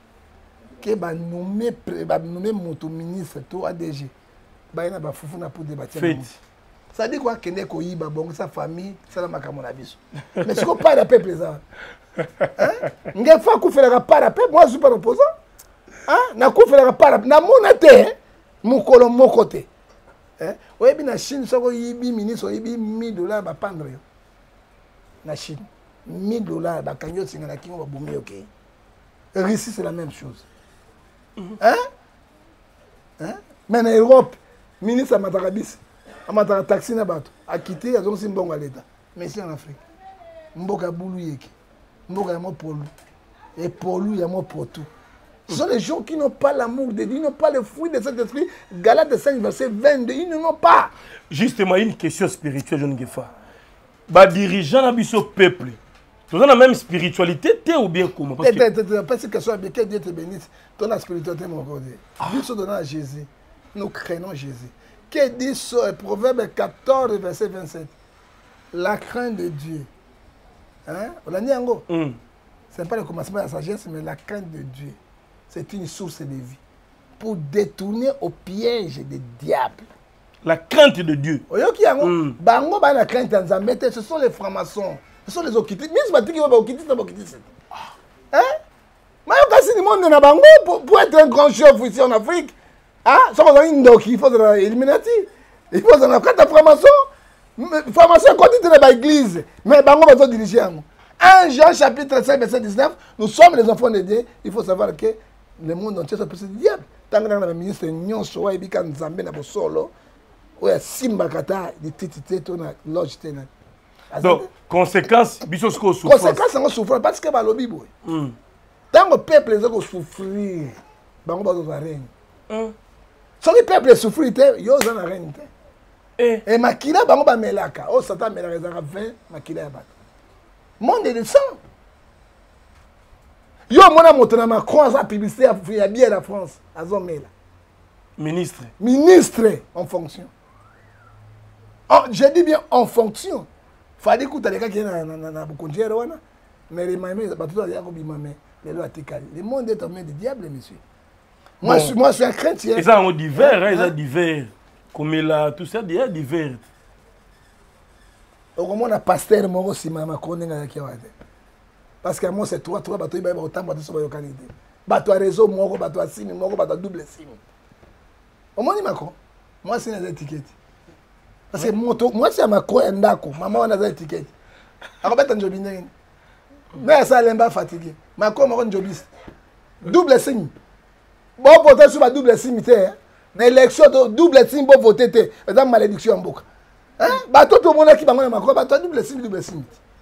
que ba nommé ba nommé moto ministre to A D G. Ba ina ba fufu na pour débattre. Ça dit quoi que ne ko yiba bon sa famille, ça la makamo na biso. Mais ce qu'on parle de peuple ça. Hein? Nge fa ku faire pas la peuple, moi je suis pas opposant. Hein? Na ku faire pas na mona te. Mukolo moko te. Hein? Oyebi na Chine soko yibi ministre yibi mille dollars ba pendre yo. Na Chine mille dollars ba kanyo singa na kingo ba bumi OK. Russie c'est la même chose. Hein? Hein? Mais en Europe, ministre Amatarabis, Amatara taxi na bato, a quitté azon si mbongo à l'état. Mais ici en Afrique, mboka boulou yeki. Mboka yamo polu. Et polu yamo potu. Ce sont les gens qui n'ont pas l'amour de Dieu, ils n'ont pas le fruit de cet esprit. Galates cinq, verset vingt-deux, ils n'en ont pas. Justement, une question spirituelle, John Gefa. Bah, dirigeant dans le peuple, tu as la même spiritualité, t'es ou bien comment? Parce que parce que soit bien que Dieu te bénisse, ton la spiritualité mon côté. Dieu se donne à Jésus. Nous craignons Jésus. Que dit ce Proverbe quatorze, verset vingt-sept? La crainte de Dieu. Hein? On l'a dit en gros. Ce n'est pas le commencement de la sagesse, mais la crainte de Dieu. C'est une source de vie. Pour détourner au piège des diables. La crainte de Dieu. Mm. Bango ba la crainte en Zambé, ce sont les francs-maçons. Ce sont les okitis. Mais c'est qui va okitis, c'est okitis. Hein? Mais au cas du monde na bango pour, pour être un grand chef ici en Afrique. Hein? Ça va une doc, il faut de l'Illuminati. Il faut de la carte de francs-maçons. Francs-maçons continuent dans l'église. Mais bango va se diriger. un Jean chapitre cinq, verset dix-neuf, nous sommes les enfants de Dieu. Il faut savoir que le monde entier s'appelle le diable. Tant que le ministre Nyonso wa ibika Nzambe na bosolo. Ouais, Simba Kata, des titités, ton loge tenant. Donc, conséquence, bisos ko souffrance. Conséquence, on souffre parce que balobi boy. Tant que le peuple est souffrir, bango bazo za règne. Si le peuple souffre, yo za na règne. Et makila bango ba melaka, oh Satan melaka za vingt makila ya bato. Monde de sang. Yo mona motona Macron za publicité ya bien la France, azomela. Ministre. Ministre en fonction. Oh, je dis bien en fonction. Fallait que tu aies quelqu'un qui est là, mais les mamans, le monde est en main du diable, monsieur. Moi, bon. Moi, je suis un chrétien. Ils ont divers, hein, ils ont divers. Comme il a tout ça, il y a divers. Au moins, un pasteur, moi aussi, ma connaît qui parce que moi, c'est toi, toi, bateau, il va y avoir autant de bateaux sur la qualité. Bateau à réseau, moi, bateau à sim, moi, bateau à double sim. Au moins, il m'a quoi? Moi, c'est une étiquette. Parce que moi, c'est ma croix, maman, on a des étiquettes. Alors, je vais te dire, mais ça, elle est fatiguée. Ma croix, je vais te double signe. Bon, voter sur ma double signe, l'élection, double signe, bon, voter, c'est une malédiction en boucle. Hein? Bateau, tout le monde qui va ma croix, bateau, double signe, double signe.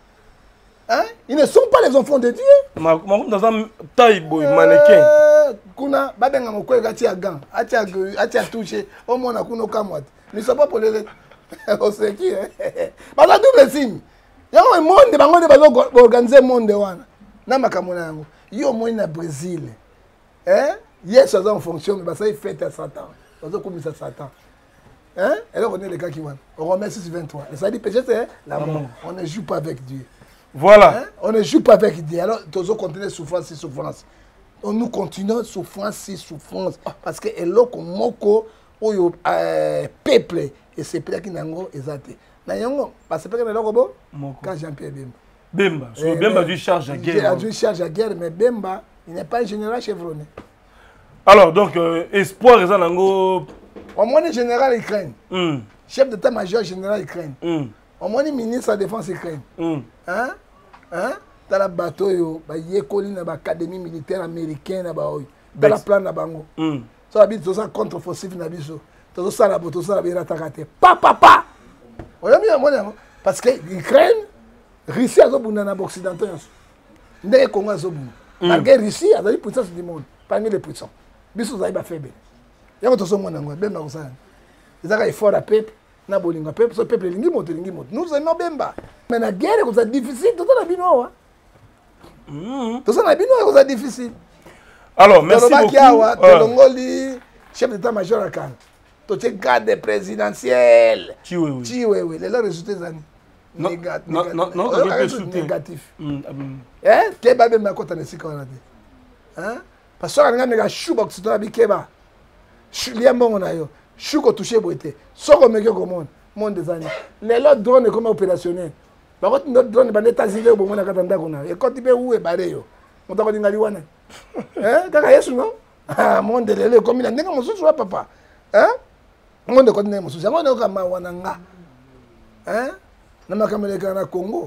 Hein? Ils ne sont pas les enfants de Dieu. Ma croix, dans un taille, boy, mannequin. Kuna babenga moko gati ya gant ati ati touché au moins na kuno kamwat ne sont pas pour les au c'est qui ba la double signe yango monde bango de bazo organiser monde wana na makamona yango yo moi na Brésil hein yes ça en fonction mais ça il fait à Satan bazo komisa Satan hein et là on est les gars qui wana on remet six vingt-trois et ça dit péché c'est l'amour on ne joue pas avec Dieu voilà hein? On ne joue pas avec Dieu alors toujours continuer souffrance et souffrance. Nous continuons souffrance, si souffrance. Parce que eloko moko oyo peuple et c'est peuple qui n'ango exacté. Na yango parce que peuple eloko bo quand Jean-Pierre Bemba. Bemba, so Bemba du charge à guerre. Il a charge à guerre mais Bemba, il n'est pas un général chevronné. Alors donc euh, espoir est nango au moins le général Ukraine. Mm. Chef d'état-major général Ukraine. Mm. Au moins le ministre de la défense Ukraine. Mm. Hein? Hein? Dans la bateau yo ba yekoli na ba académie militaire américaine na ba oyo dans la plan na bango so habite to ça contre offensif na biso to ça la bateau ça la bira takate pa pa pa oyo mi amona parce que l'Ukraine Russie azobunda na occidentaux ndé Congo azobunda malgré Russie azali puissance du monde parmi les puissants biso za ba faible yango to so mona ngo bemba kusana ezaka effort à peuple na bolinga peuple so peuple lingi moto lingi moto nous aimons bemba mais la guerre c'est difficile tout ça na bino. Tout ça, c'est difficile. Alors, merci beaucoup. Euh... chef d'état-major à Cannes. Tu es garde présidentiel. Tu oui, oui. Tu oui, oui. Les résultats sont négatifs. Non, non, non, négatif. Hein? Keba ben ma kota nesi quand on a dit. Hein? Parce que on a nga chou ba kuto bi keba. Chou liambo na yo. Chou ko toucher boité. Soko meke ko monde. Monde des années. Les autres drones comme opérationnels. Par contre, notre drone est États-Unis au moment où on a et quand il est où est barré, on t'a dit Ngaliwana. Hein? T'as qu'à y aller, non? Ah, mon délai, comme il a dit, mon sous papa. Hein? Mon de connaît mon sous. Moi, on a ma wananga. Hein? Nama kamele na Congo.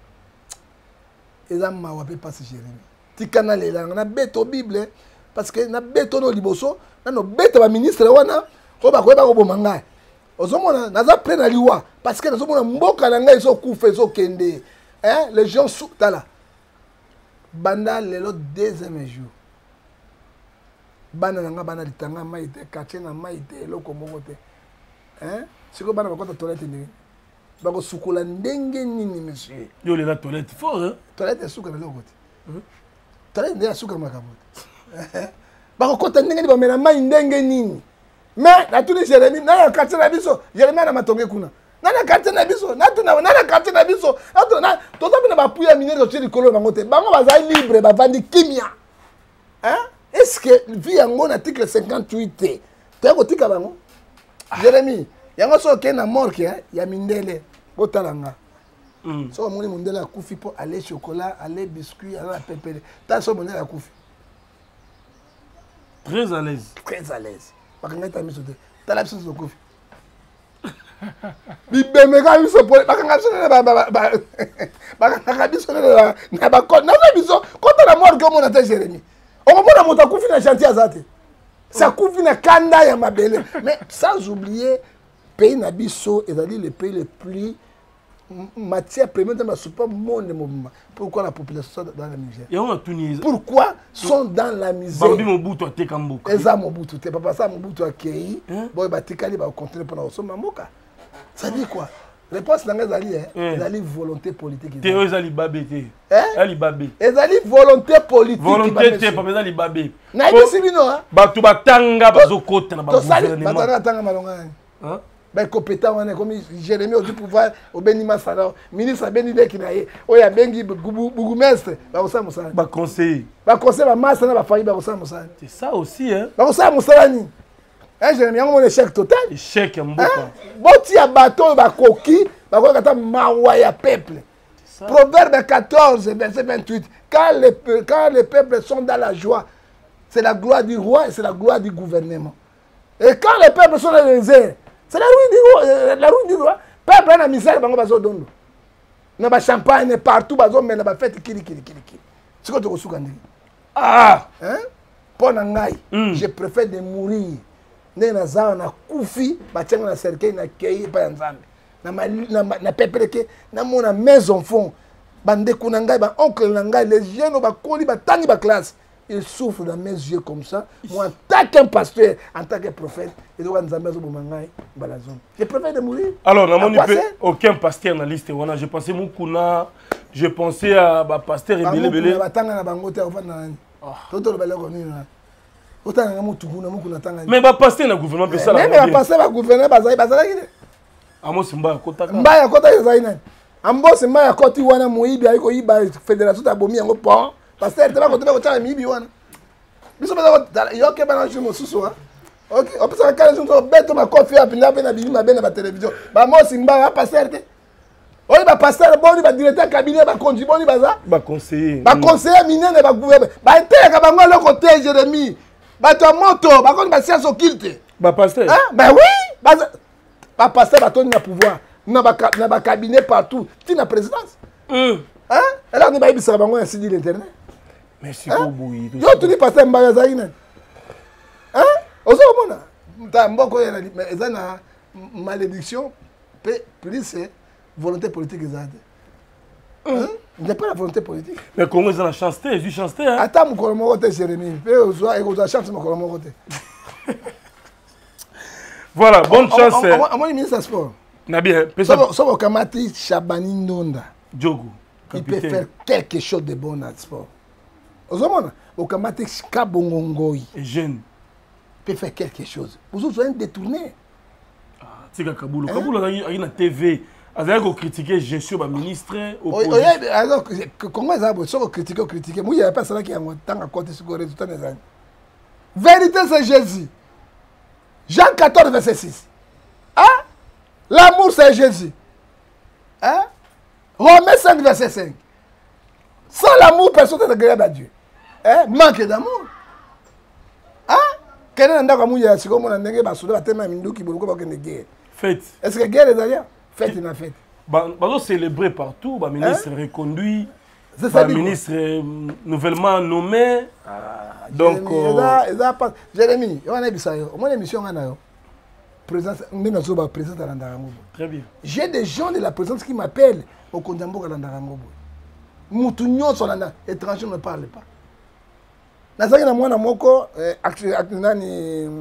Ils ont ma wapé pas se gérer. Ti canal là, on a bête au Bible parce que na bête no liboso, na no bête ba ministre wana, ko ba ko ba ko bomanga. Ozomona naza prena liwa parce que nazomona mboka na ngai so kufa so kende hein les gens sont là banda le deuxième jour bana nanga bana litanga maite quartier na maite eloko moko te hein siko bana bakota toilette ni bako sukola ndenge nini monsieur yo le la toilette fort hein toilette suka na loko te toilette ndia suka makamoto bako kota ndenge ni ba mena mai ndenge nini mais na tuni Jérémie na quartier na biso Jérémie na matonge kuna na na quartier na biso na tuna na na quartier na biso na to to na ba puya minere to likolo bango te bango baza libre ba vandi kimia hein. Est-ce que vie en article cinquante-huit tu as gotika bango Jérémie yango so ke na morke hein ya mindele botalanga mm. So moni mondele akufi po aller chocolat aller biscuit aller pépé ta so mondele akufi très à l'aise très à l'aise bakanga ta miso te ta la biso akufi bibeme ka biso po bakanga biso na ba ba bakanga biso na na ba ko na biso ko ta na morke mo na te Jérémie. On va monter à Koufina chantier à Zate. Ça Koufina Kanda ya Mabele. Mais sans oublier, pays Nabiso est le pays le plus matière première dans le monde. Pourquoi la population est dans la misère? Pourquoi sont dans la misère? Bambi Mobutu a Tekamboka. Eza Mobutu, te papa ça Mobutu a Kei. Boy Batikali va continuer pendant au Mamoka. Ça dit quoi? Réponse dans les alliés, ils ont volonté politique. Théo ezali babé té. Ali babé. Ils ont volonté politique. Volonté té, papa ezali babé. Na ici bino hein. Batu batanga bazokota na ba gouvernement. Batanga tanga malonga. Hein? Ben compétent on est comme Jérémie au pouvoir au Benima Sala, ministre Beni Leki na ye. Oya bengi bourgmestre, ba osa musala. Ba conseiller. Ba conseiller ba massa na ba failli ba osa musala. C'est ça aussi hein. Ba osa musala ni. Hein, Jérémie, on a un échec total. Échec, un beau temps. Boti à bateau, ba coquille, ba quoi kata mawaya peuple. Proverbe quatorze, verset vingt-huit. Quand les, quand les peuples sont dans la joie, c'est la gloire du roi et c'est la gloire du gouvernement. Et quand les peuples sont dans les airs, c'est la ruine du roi. La ruine du roi. Peuple na misère, bango bazo dondo. Na ba champagne partout, bazo mais na ba fête kili kili kili kili. C'est quoi tu reçois quand ah, hein? Pour nangai, mm. Je préfère de mourir. Ne na za na kufi batianga na cercueil na kei pa nzambe na na na pepeleke na mona mes enfants bande kunanga ba oncle nanga les jeunes ba koli ba tangi ba classe ils souffrent dans mes yeux comme ça moi en tant qu'un pasteur en tant que prophète et donc nzambe zo bomangai bala zone je préfère de mourir. Alors na moni pe aucun pasteur na liste wana je pensais mukuna je pensais à ba pasteur ebele bele ba tanga na bango te ofana nani toto le bala ko ni na. Mais va passer dans le gouvernement mais va passer dans le gouvernement bazai bazai Amos Mba kotaka Mba kota zaina Amos Mba koti wana moibi ayiko iba fédération ta bomi yango pon parce que te ba kota ko tala mibi wana biso ba yo ke bana jumo susu ha OK on peut ça quand on beto ma coffee apina pe na bibi ma bena ba télévision ba Amos Mba va passer te oyi ba passer boni ba directeur cabinet ba conduit boni baza ba conseiller ba conseiller minene ba gouvernement ba intérêt bango le côté Jérémie. Bah toi moto, bah quand bah science occulte. Bah pasteur. Hein? Bah oui. Bah bah pasteur bah toi n'a pouvoir, n'a pas n'a pas cabinet partout. Tu n'as présidence. Hum. Hein? Et là on est bah il sera bango ainsi dit l'internet. Merci beaucoup. Yo tu dis pasteur mba zaina. Hein? Ozo mona. Ta mboko ya mais ça na malédiction plus volonté politique exacte. Hein? Il n'y a pas la volonté politique. Mais comment ils ont la chance, ils ont chance. Attends, mon colomo côté Jérémie. Et aux autres chance mon colomo côté. Voilà, bonne chance. À mon ministre des Sports. Na bien. Sauf au Kamati Chabani Ndonda. Djogo. Il peut faire quelque chose de bon dans le sport. Aux autres, au Kamati Kabongongoi. Et jeune. Il peut faire quelque chose. Vous autres, vous êtes détournés. Ah, c'est Kaboul. Kaboul, il y a une T V. Avez vous critiqué gestion du ministre au oui, alors comment ça va se critiquer critiquer moi il y a pas ça qui a tant à côté sur le résultat des années. Vérité c'est Jésus. Jean quatorze verset six. Hein? L'amour c'est Jésus. Hein? Romains cinq verset cinq. Sans l'amour personne n'est agréable à Dieu. Hein? Manque d'amour. Hein? Quel est l'endroit où il y a si comme on a ndenge ba souda tellement mindu ki boluko ba kende guerre. Fête. Est-ce que guerre les alliés? Fête une fête. Bah, bah célébrer partout, bah ministre hein? Reconduit, bah ministre euh, nouvellement nommé. Ah, donc, Jérémie, on a dit ça. Au moins l'émission on a présence, nous président de l'Andarango. Très bien. J'ai des gens de la présence qui m'appellent au Kondambo de l'Andarango. Moutounion sur l'Andarango, étranger ne parle pas. nazaki na mwana moko nani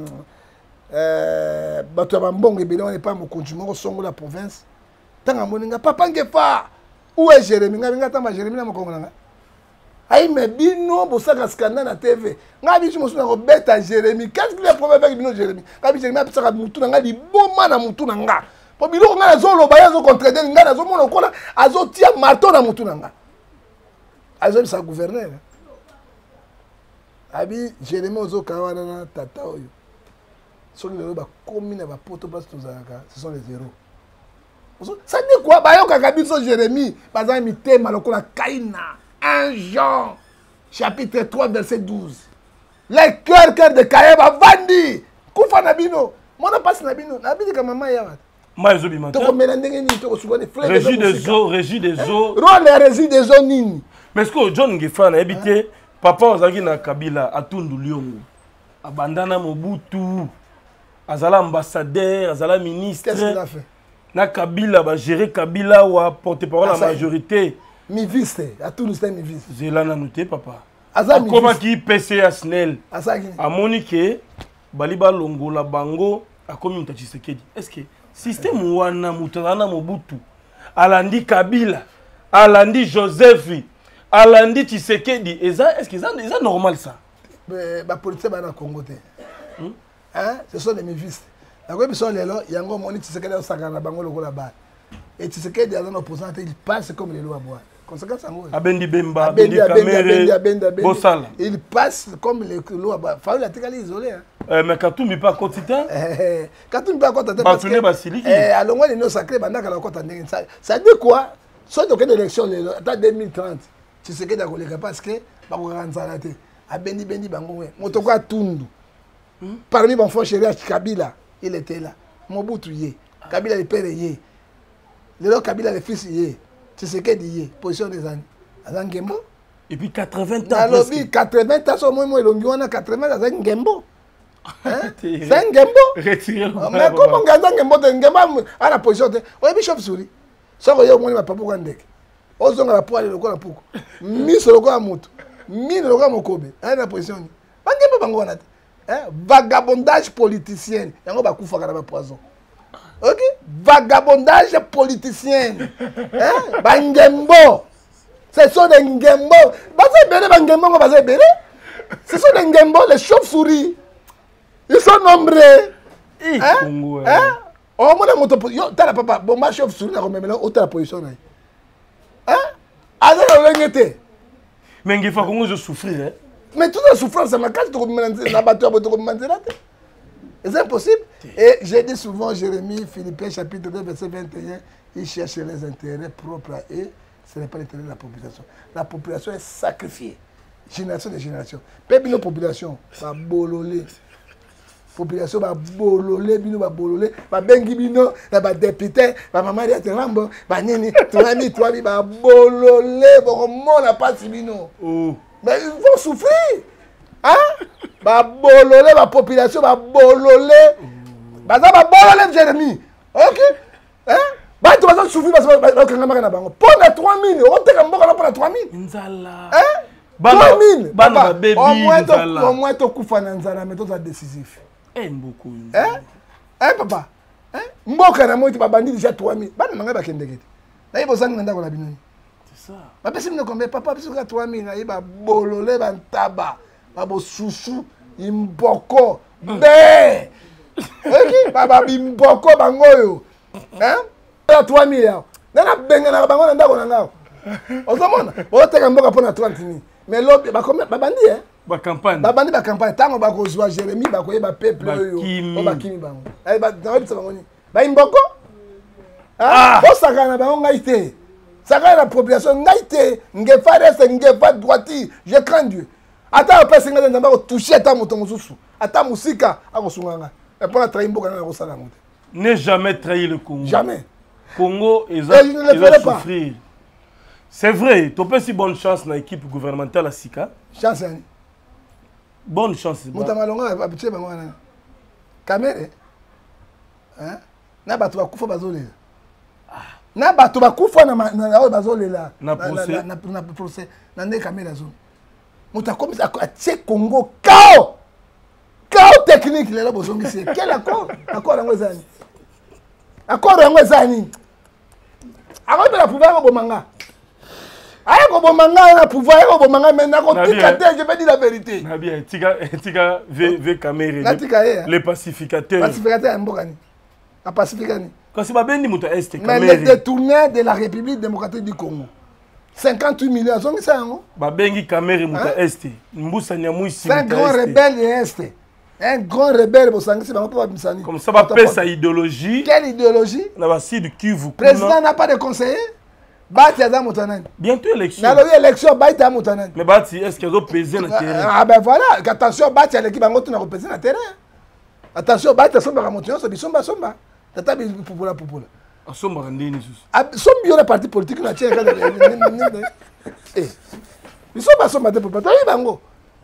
bato ya bambongo ebele wana epa mokonzi moko songo la province ntango amoni nga papa ngefa où est Jérémy nga binga tamba Jérémy na mokongo nanga ayi me bino bosaka scandale na T V nga biso mosu na kobeta Jérémy qu'est-ce qu'il est problème avec bino Jérémy nga biso Jérémy apesaka mutu na nga liboma na mutu na nga po biloko nga nazoloba ye azocontredire nga nazomona okola azotia marteau na mutu na nga azobisa gouverneur abi Jérémy ozokaa wana na tata oyo soki lelo bakomi na bapoto place tozalaka ce sont les zéros ça dit quoi bayokaka biso Jérémy baza mitema lokola Kaina un Jean chapitre trois verset douze les cœurs cœurs de Kaye bavandi kufa na bino mona pasi na bino na bino ka mama yawa maïzo bimata to mena ndenge ni to souvent des fleurs régie des eaux régie des eaux rôle la régie des eaux nini mais est-ce que John Ngefa na habité papa ozaki na Kabila atundu liongo abandana Mobutu azala ambassadeur azala ministre qu'est-ce qu'il a fait na Kabila ba gérer Kabila ou porte-parole la majorité mi viste atundu c'était mi viste zelana noté papa azala mi comment qui P C A Snell azaki amoni ke baliba longola bango akomi mutachi sekedi est-ce que système wana mutana Mobutu alandi Kabila alandi Joseph alandi Tshisekedi est-ce que c'est normal ça ba politique ba na Congo te hein ce sont des mivistes la quoi besoin lelo yango moni Tshisekedi osaka na bango lokola ba et Tshisekedi a un opposant il passe comme les lois bois conséquence en gros abendi bemba abendi kamere bosala il passe comme les lois bois faut la tikali isolé hein euh mais Katumbi pas quotidien euh Katumbi pas quotidien parce que eh alongo les no sacré bandaka la quotidien ndenge ça ça dit quoi soit donc une élection lelo à deux mille trente Tshisekedi a koleka parce que ba ko ranzala te abendi bendi bango we motoko atundu parmi mon frère chéri Kabila il était là Mobutu yé Kabila le père yé le Kabila le fils yé Tshisekedi yé position des années azangembo et puis quatre-vingts ans alors quatre-vingts ans so moi moi longi wana quatre-vingts azangembo hein c'est ngembo retirez mais comment ngazangembo te ngembo à la position de oye bishop suri soko yo moni papa kwa ndeke ozonga la poale lokola puko miso lokola moto mine lokola mokobe à la position bangembo bango wana hein vagabondage politicien yango bakufaka na ba poison OK vagabondage politicien hein bangembo ce sont des ngembo baza bele bangembo baza bele ce sont des ngembo les chauves-souris ils sont nombreux hein hein oh mon moto yo tala papa bon ma chauve-souris na komemela ota la position na hein azala lengete mais ngifa kongo je souffrir hein mais toute la souffrance, c'est ma case de la bateau c'est impossible. Et j'ai dit souvent, Jérémie, Philippiens, chapitre deux, verset vingt et un, ils cherchent les intérêts propres à eux, ce n'est pas l'intérêt de la population. La population est sacrifiée, génération de génération. Peu de population, va bololé. Population va bololé, bino va bololé, va bengi bino, va député, va maman de Rambo, va nini, ton ami, toi, va bololé, bon, on n'a pas si bino. Mais ils vont souffrir. Hein? Bah bololé, la population va bololé. Bah ça va bololé, Jérémy. Ok? Hein? Bah tu vas souffrir parce que tu vas pour trois mille. On te cambo pour trois mille. Nzala. Hein? trois mille. Baba, au moins tu au moins tu kufa na nzala mais toi décisif. Eh beaucoup. Hein? Hein papa? Hein? Mboka na moi tu vas bandi déjà trois mille. Bah nanga ba kendekete. Na ibo sang nanda ko la binoni. C'est ça. Ma personne ne connaît papa parce que trois mille il va bololé ban tabac. Babo chouchou imboko bé. OK, baba imboko bangoyo. Hein? trois mille. Na benga na bango ndako na ngao. Ozomona, o teka mboka pona trente mille. Mais lobi ba comme ba bandi hein? Ba campagne. Ba bandi ba campagne tango ba ko zwa Jérémy ba ko yeba peuple yo. O ba kimi bango. Eh ba na bitsa bango ni. Ba imboko? Ah, o saka na bango ngaite. Saka la population ngaite, ngefa reste ngefa droiti, je crains Dieu. Ata opesa ngana nzamba ko toucher ata moto mosusu. Ata musika akosunganga. Et pour la trahir mboka na ko sala ngote. Ne jamais trahir le Congo. Jamais. Congo et ça va souffrir. C'est vrai, tu peux si bonne chance dans l'équipe gouvernementale à Sika. Chance. Bonne chance. Mutamalonga habitué bango na. Kamere. Hein? Na batu bakufa bazolela. Ah. Na batu bakufa na na bazolela. Na procès. Na na procès. Na ndeka kamera zo. moto akomisa atie Congo chaos chaos technique lelo bozongisi quel accord accord yango ezani accord yango ezani akobe la pouvoir bomanga aya ko bomanga na pouvoir ko bomanga maintenant ko tika te je vais dire la vérité na bien tika tika v v caméra les pacificateurs pacificateurs mbokani a pacificani quand c'est pas ben ni moto est mais les détournés de la République démocratique du Congo cinquante-huit millions zongi ça yango ba bengi caméra moto est mbusa nyamwisi c'est un grand rebelle est un grand rebelle bosangisi bango pa bisani comme ça va payer sa idéologie. Quelle idéologie? Na ba si de Kivu. Président n'a pas de conseiller. Bati aza motanani. Bientôt élection. Na lobi élection Bati a motanani. Mais Bati est-ce qu'il doit peser na terrain? Ah ben voilà, attention Bati à l'équipe bango tu na peser na terrain. Attention Bati somba ka motion so bisomba somba. Tata bi popula popula. Somba ndeni sus. Sombi yo na parti politique na tient eh. Bisomba somba te popula. Toi bango.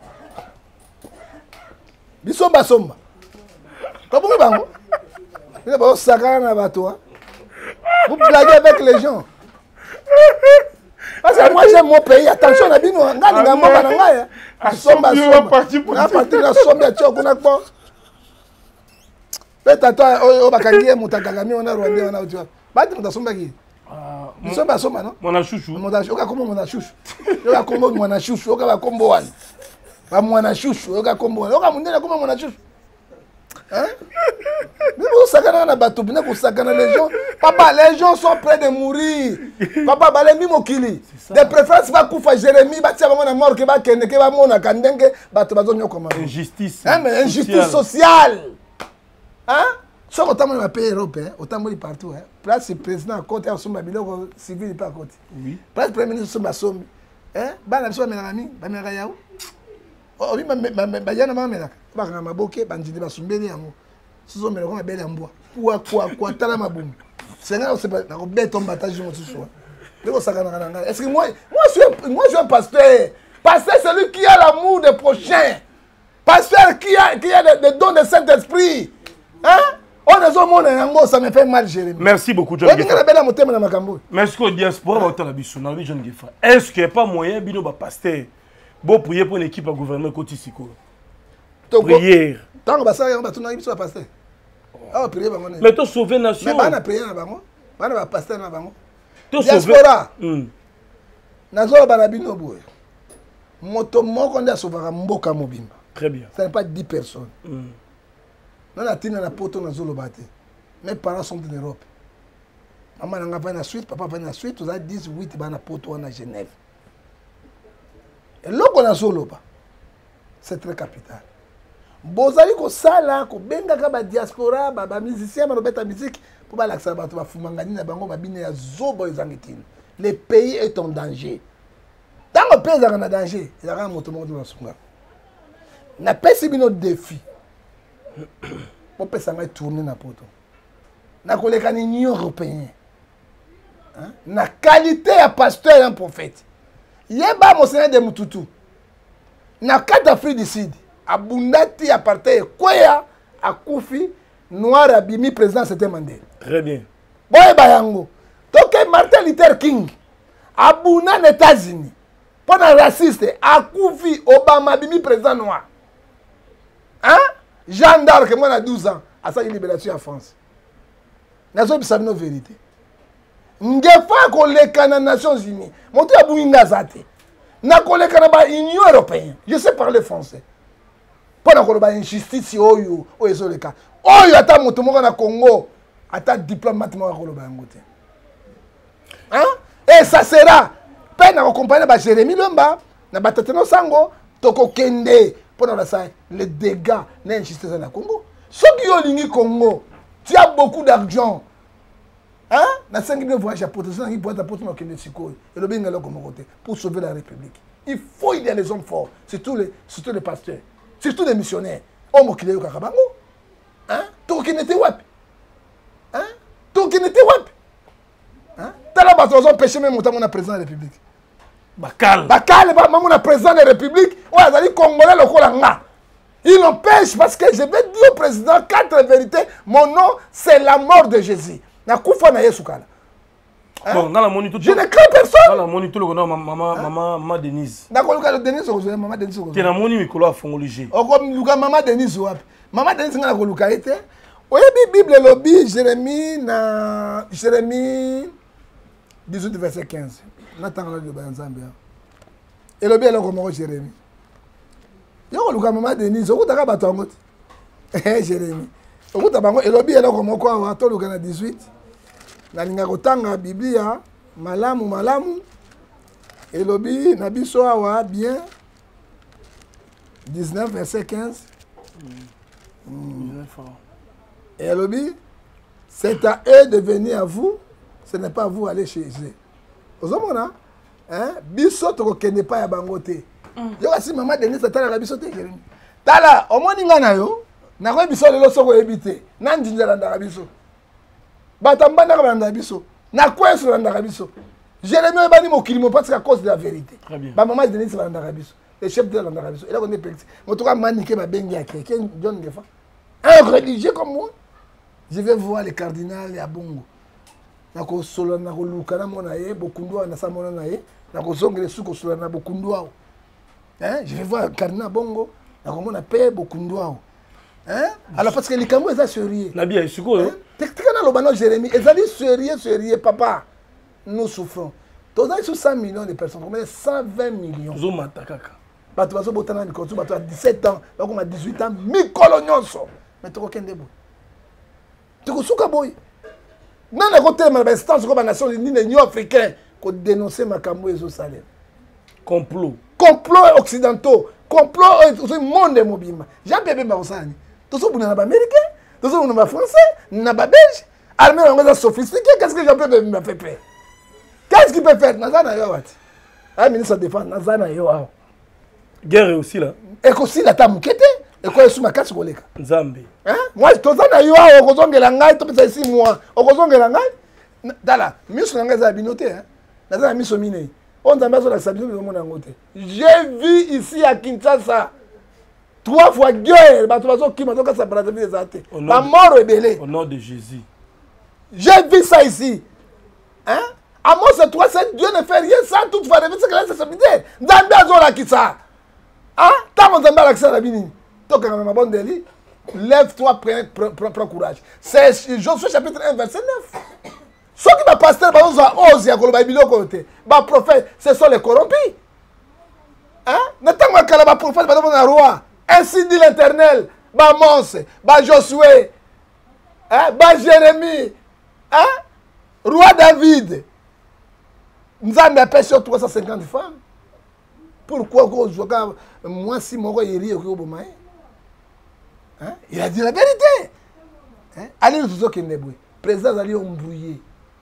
Bisomba somba. Comment bango? Il est bon sakana na bato. Vous blaguez avec les gens. Parce que moi j'aime mon pays. Attention na bino ngani nga mboka na ngai. Bisomba somba. Na parti na somba tio kuna ko. Peut-être toi o bakangie mutakagami ona Rwanda ona uti. Bati mutasomba ki. Ah, bisomba somba no? Mwana chouchou. Mwana chouchou. Oka kombo mwana chouchou. Oka kombo mwana chouchou. Oka ba kombo wani. Ba mwana chouchou, oka kombo. Oka mundela kombo mwana chouchou. Hein? Mais vous savez na bato bina ko sakana les gens. Papa, les gens sont près de mourir. Papa balembi mokili. De préférence va kufa Jérémie ba tia bango na mort ke ba kende ke ba mona kandenge bato bazo nyokoma. Injustice. Hein, mais injustice sociale. Hein? So autant dans pays européen, autant partout hein. Place président à côté à somba biloko civil pas à côté. Oui. Place premier ministre somba sombi. Hein? Ba na biso menami, ba menaka yawo. Oh oui, mais bah y'en a marre là. Bah quand ma boque, bah je dis bah sumbeli yango. Ce sont mes gens belle en bois. Quoi quoi quoi tala ma boum. C'est là c'est pas la bête tombe bataille mon soir. Le ça kana kana. Est-ce que moi moi je suis moi je suis un pasteur. Pasteur c'est celui qui a l'amour des prochains. Pasteur qui a qui a le don de Saint-Esprit. Hein? On a zo mon yango ça me fait mal Jérémie. Merci beaucoup John Gefa. Merci au diaspora ba tala biso na John Gefa. Est-ce qu'il y a pas moyen bino ba pasteur bon prier pour une équipe à gouvernement côté Siko. Prière. Tant que ça, on va tourner sur la pasteur. Ah, prier bango. Mais toi sauver nation. Mais pas na prier na bango. Pas na pasteur na bango. Toi sauver. Hum. Nazo banabino boy. Moto moko nda sauvera mboka mobimba. Très bien. Ça n'est pas dix personnes. Hum. Non la tina na poto nazo lobate. Mes parents sont en Europe. Maman nga va na suite, papa va na suite, tous a dix-huit ba na poto en Genève. Et là qu'on a solo pas, c'est très capital. Bozali ko sala ko benga ka ba diaspora ba ba musicien ba beta musique pour ba l'accès ba to ba fumangani na bango ba bine ya zobo ezangitine. Le pays est en danger. Dans le pays est en danger, il y a un moto moto na sunga. Na pesi bino défi. Pour pesa ngai tourner na poto. Na koleka ni Union européenne. Hein? Na qualité ya pasteur et un prophète. Yeba Monseigneur de Mututu. Na quatre Afrique du Sud. Abundati apartheid Kwea akufi noir abimi président c'était Mandela. Très bien. Boye bayango. Toke Martin Luther King. Abuna aux États-Unis. Pendant raciste akufi Obama abimi président noir. Hein? Jeanne d'Arc moi à douze ans à sa libération en France. Nazo bisabino vérité. Ngefa koleka na Nations Unies. Moto ya buinga zate. Na koleka na ba Union européenne. Je sais parler français. Pona ko ba injustice oyo oyo ezoleka. Oyo ata moto moko na Congo ata diplomate moko ko ba ngote. Hein? Et ça sera peine à accompagner ba Jérémie Lomba na batateno sango toko kende pona la ça les dégâts na injustice na Congo. Ceux qui ont lingi Congo, tu as beaucoup d'argent. Hein? Na cinq mille voyages à Porto, cinq mille voyages à Porto, et le bien là comme côté pour sauver la République. Il faut aider les hommes forts, surtout les, surtout les pasteurs, surtout les missionnaires. Homme qui est au Kakabango. Hein? Tout qui n'était web. Hein? Tout qui n'était web. Hein? T'as la base, on péché même autant mon président de la République. Bakal. Bakal, mon président de la République, ouais, ils allaient congolais le Kolanga. Il empêche parce que je vais dire au président quatre vérités. Mon nom, c'est la mort de Jésus. Na kufa na Yesu kala. Bon, dans la moni tout. Je ne crains personne. Dans la moni tout le maman maman maman Denise. D'accord, le Denise au maman Denise au. Tu na moni mikolo afongolije. O comme luka maman Denise wapi. Maman Denise ngana ko luka ete. Oye Bible lobby Jérémie na Jérémie dix-huit verset quinze. Natanga le banzambe. Et lobby alors comment Jérémie. Yo ko luka maman Denise o kutaka batongo. Eh Jérémie. O kutaka bango et lobby alors comment quoi wa to luka na dix-huit. Na linga kotanga Biblia malamu malamu. Et lobby na biso awa bien dix-neuf verset quinze. Mm. Et lobby, c'est à eux de venir à vous, ce n'est pas à vous aller chez eux. Vous comprenez? Hein? Biso to kende pas ya bangote. Yo kasi maman Denise tala la biso te Jérémie. Tala, au moins ninga na yo, na ko biso lelo soko ebité. Na ndinjala ndaka biso. Batambanda ka banda biso. Na kwa so ndaka biso. Jérémie bani mokilimo parce qu'à cause de la vérité. Très bien. Ba maman Denise banda biso. Le chef de la ndaka biso. Il a connait petit. En tout cas maniqué ba bengi à quelqu'un John Gefa. Un religieux comme moi. Je vais voir le cardinal à Bongo. Nako solo nako luka na mona ye bokundwa na sa mona na ye nako zongele suko solo na bokundwa. Hein? Je vais voir le cardinal Bongo nako mona paix bokundwa. Hein? Alors parce que les cambo est sérieux. Nabi ya suko. Hein? Tekana lo bano Jérémie, ezali sérieux sérieux papa. Nous souffrons. Tous les cent millions de personnes, combien cent vingt millions. Zo matakaka. Bato bazo botana ni kontu bato à dix-sept ans, bako ma dix-huit ans, mikolo nyonso. Mais toko kende boy. Toko suka boy. Non na côté ma instance comme nation ni l'Union africaine ko dénoncer makambo ezo salé. Complot. Complot occidentaux, complot au monde mobima. Jean Bébé Mabosani. Tous ceux na ba américain, tous ceux na ba français, na ba belge, armée on sophistiqué, qu'est-ce que Jean Bébé m'a fait faire? Qu'est-ce qu'il peut faire? Nazana yo wat. Un ministre de défense Nazana yo. Guerre aussi là. Et aussi la tamukete. Et quoi sous ma casse koleka. Nzambe. Hein? Moi tozana yo okozongela ngai to pesa six mois. Okozongela ngai. Dala, miso ngai za binote hein. Nazana miso mine. On nzambe so la sabino mo na ngote. J'ai vu ici à Kinshasa trois fois guerre, bato bazo ki mato ka sa Brazzaville zate. Ba mort rebelle. Au nom de Jésus. J'ai vu ça ici. Hein? Amos trois sept Dieu ne fait rien sans toutefois remettre sa responsabilité. Nzambe azola ki ça. Hein? Tant mon nzambe la la bini. Toka na mabonde li. Lève-toi, prends, prends, prends courage. C'est Josué chapitre un, verset neuf. Ceux qui va pasteur, osent, les prophètes, ce sont les corrompus. Hein? Pas prophète, pas roi. Ainsi dit l'Éternel. Ba Mose, ba Josué, hein? Ba Jérémie, hein? Roi David. Nous avons appelé sur trois cent cinquante femmes. Pourquoi moi si mon roi est riche au Bomaï? Hein? Il a dit la vérité. Hein? Allez nous tous qui ne bouillent. Président allez embrouiller.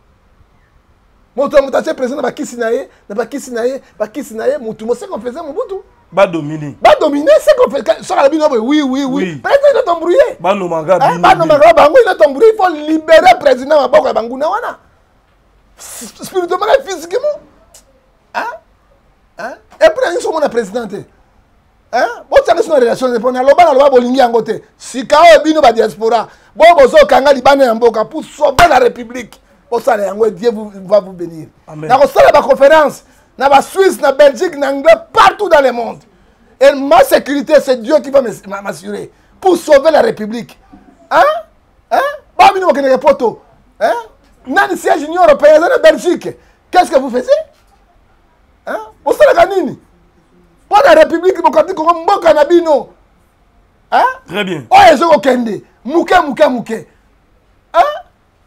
Mon temps mon président n'a pas qui sinaye, n'a pas qui sinaye, pas qui sinaye. Mon tout, c'est qu'on faisait mon bout. Ba dominer. Ba dominer, c'est qu'on fait. Sur la bino, oui, oui, oui. Président il est embrouillé. Ba no maga. Ba no maga bango il est embrouillé. Il faut libérer le président à Boko Banguna wana. Spirituellement et physiquement. Hein? Hein? Et puis ils sont mon présidente. Hein? Bon, ça c'est une relation de pona loba na loba bolingi angote. Si kao bino ba diaspora. Bon bozo kanga libane amboka pour sauver la République. Pour ça les ango Dieu va vous bénir. Na ko sala ba conférence na ba Suisse, na Belgique, na Anglais, partout dans le monde. Et ma sécurité c'est Dieu qui va m'assurer pour sauver la République. Hein? Hein? Ba bino kene poto. Hein? Nani siège Union européenne na Belgique. Qu'est-ce que vous faites? Hein? Vous savez ganini? Pour la République démocratique Congo mboka na bino. Hein? Très bien. Oh ezo kende. Muke muke muke. Hein?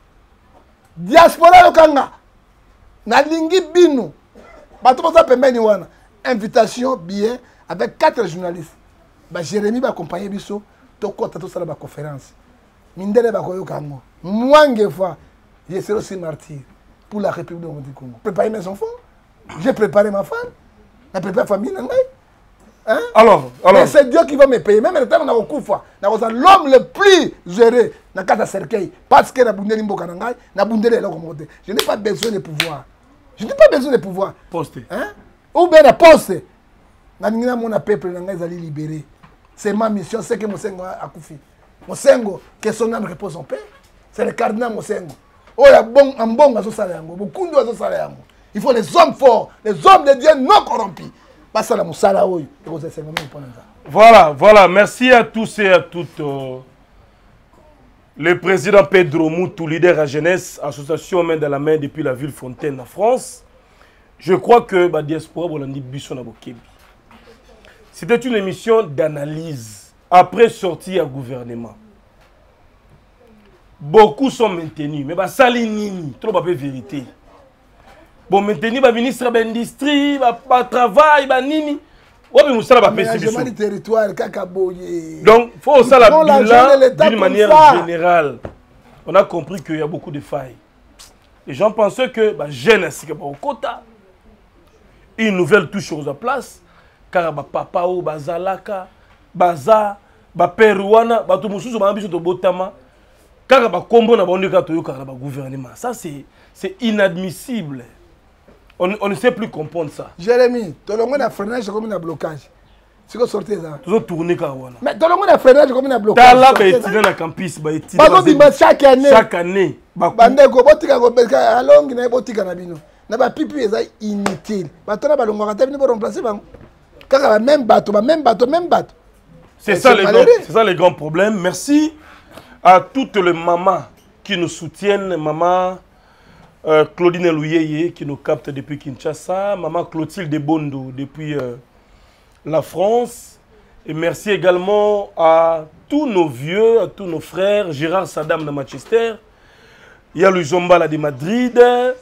Diaspora lokanga. Na lingi bino. Bato boza pembeni wana. Invitation bien avec quatre journalistes. Ba Jérémie ba accompagner biso to kota to sala ba conférence. Mindele ba koyo kango. Mwange fois je serai aussi martyr pour la République du Congo. Préparer mes enfants. J'ai préparé ma femme. J'ai préparé ma famille. Hein? Alors, alors. Mais c'est Dieu qui va me payer. Même le temps où on a l'homme le plus géré dans le cas de cercueil. Parce que je n'ai pas besoin de pouvoir. Je n'ai pas besoin de pouvoir. Poste. Hein? Ou bien la poste. Mon peuple est libéré. C'est ma mission. C'est que Mosengo a koufi. Mosengo, que son âme repose en paix. C'est le cardinal Mosengo. Oh, il y a bon, un bon à ce salaire. Beaucoup de salaire. Il faut les hommes forts, les hommes de Dieu non corrompus. Pas ça, la salaire. Voilà, voilà. Merci à tous et à toutes. Euh, le président Pedro Moutou, leader à jeunesse, association main dans la main depuis la ville Fontaine en France. Je crois que la diaspora, c'était une émission d'analyse après sortie à gouvernement. Beaucoup sont maintenus, mais bah ça nini, trop pas vérité. Bon maintenir ba ministre de l'industrie, ba travail, ba nini. Ouais mais ça va pas du territoire kakaboye. Donc faut ça la bilan d'une manière générale. On a compris qu'il y a beaucoup de failles. Les gens pensaient que bah jeune ainsi que au quota. Une nouvelle touche aux place car ba papa ou bazalaka, baza, ba peruana, ba tout mususu ba ambition to botama. Ça, c'est inadmissible. On, on ne sait plus comprendre ça. Jérémy, tu as un freinage comme un blocage. C'est quoi sortir ça? Tu as tourné comme ça. Mais tu as un freinage comme un blocage. Tu as là, tu es dans le campus. Chaque année. Chaque année. Bandeko, botika ko beka along na botika na bino. Na ba pipi eza inutile. Ba tona ba longo ka tabini bo remplacer bango. Kaka ba même bateau, ba même bateau, même bateau. C'est ça les grands, c'est ça les grands problèmes. Merci à toutes les mamans qui nous soutiennent, maman euh, Claudine Louyeye qui nous capte depuis Kinshasa, maman Clotilde Bondo depuis euh, la France. Et merci également à tous nos vieux, à tous nos frères, Gérard Saddam de Manchester, Yalou Zombala de Madrid,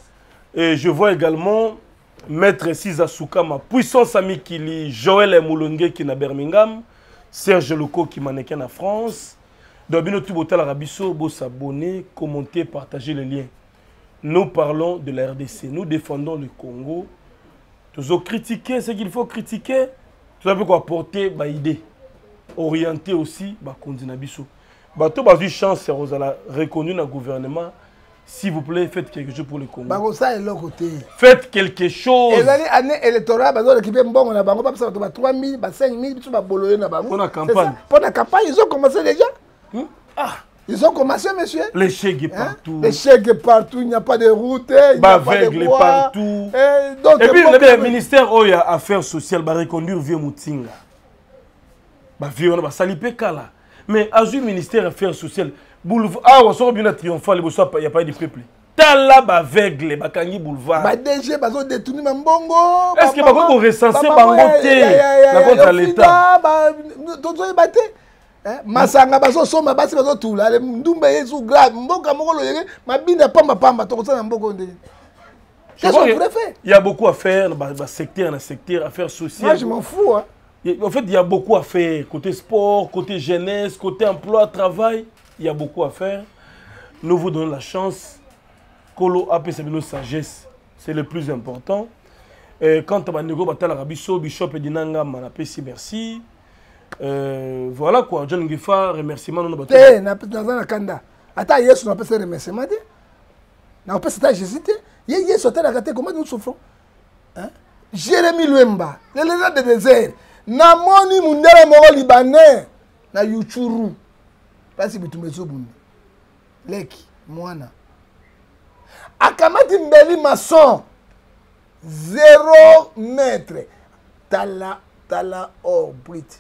et je vois également Maître Siza Soukama, Puissance Ami Kili, Joël Moulongue qui est à Birmingham, Serge Loco qui est mannequin en France. Donc, bien tout botal arabiso, beau s'abonner, commenter, partager les liens. Nous parlons de la R D C, nous défendons le Congo. Nous avons critiqué ce qu'il faut critiquer. Tout ça peut apporter des idées, orienter aussi, bah Kondinabiso. Bah tout bas une chance, vous allez reconnu dans le gouvernement. S'il vous plaît, faites quelque chose pour le Congo. Bah ça est l'autre côté. Faites quelque chose. Et l'année année électorale, bah on équipé bon, on a bango, pas ça va trois mille, bah cinq mille, tout va boloyer na bango. Pour la campagne. Pour la campagne, ils ont commencé déjà. Hmm? Ah. Ils ont commencé, monsieur. Les chèques hein? partout. Les chèques partout, il n'y a pas de route, il n'y a pas de bois. Partout. Et, donc, et puis, le ministère des Affaires sociales va reconduire vieux Moutinga. Bah, vieux, on va saliper Kala. Mais, à ce ministère des Affaires sociales, boulevard, ah, on sort bien triomphal, il n'y a pas de peuple. Tala ba aveugle, ba kangi boulevard. Ba D G, ba zo détourner ma mbongo. Est-ce que ba ko recenser ba ngoté na contre l'État? Ba tozo ibate. Hein? Masanga bazo soma basi bazo tula le ndumba yezu grave mboka moko loyeke mabina pamba pamba to kosana mboko ndé. Qu'est-ce qu'on pourrait faire? Il y a beaucoup à faire dans le secteur, dans le secteur affaires sociales. Moi je m'en fous hein. En fait, il y a beaucoup à faire côté sport, côté jeunesse, côté emploi, travail, il y a beaucoup à faire. Nous vous donnons la chance. Kolo a fait nos sagesse, c'est le plus important. Et quand on a négocié avec l'Arabiso, Bishop et Dinanga, on a fait merci. Euh, voilà quoi, John Ngefa, remerciement. Eh, na na kanda. Ata Yesu na pesa remerciement de. Na pesa ta Jésus te. Ye Yesu ta la kate comment nous souffrons. Hein? Jérémy Luemba, le lézard de désert. Na moni mundere moko libanais na Yuchuru. Pasi bitumezo bundi. Leki mwana. Akamati mbeli maçon. Zéro mètre. Tala tala or brut.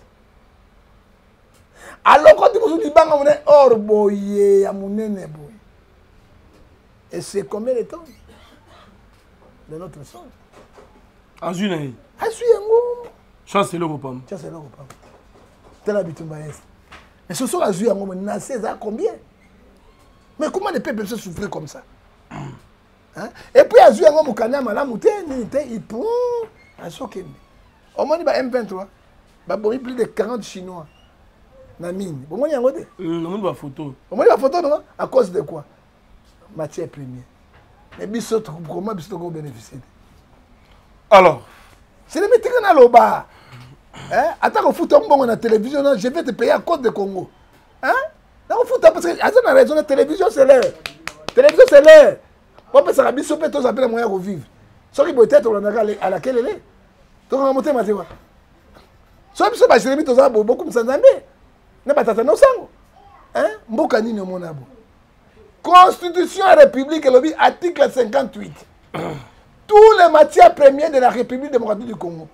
Alors quand tu me dis banga mon or boye amunene boye. Et c'est combien de temps de notre sang? Azune. Azuyengo. Chance le repam. Chance le repam. Tala bitumba yes. Et ce soir azuyengo na seize combien? Mais comment les peuples se souffrir comme ça? Hein? Et puis azuyengo mukanya malamu te ni te il prend à sokende. Au moins il va M vingt-trois. Bah bon, il plus de quarante Chinois. Na mine. Bon, moi, il y a un côté. Non, il y a photo. Au moins, il y a photo, non? À cause de quoi? Matière première. Mais bisous, comment bisous qu'on bénéficie? Alors, c'est le métier qu'on a là-bas. Hein? Attends qu'on fout un bon à la télévision, je vais te payer à cause de Congo. Hein? Là, on fout un parce que, à la raison, la télévision, c'est l'air. La télévision, c'est l'air. On peut s'arrêter, bisous, peut-être, on appelle moyen de vivre. Sauf qu'il peut être, on a à laquelle elle est. Donc, on a monté ma théorie. Sauf que je l'ai mis dans un beaucoup de Sanzambe. Ne pas t'attendre au sang. Hein? Mboka nini au monabo. Constitution et République, lobby, article cinquante-huit. Tous les matières premières de la République démocratique du Congo,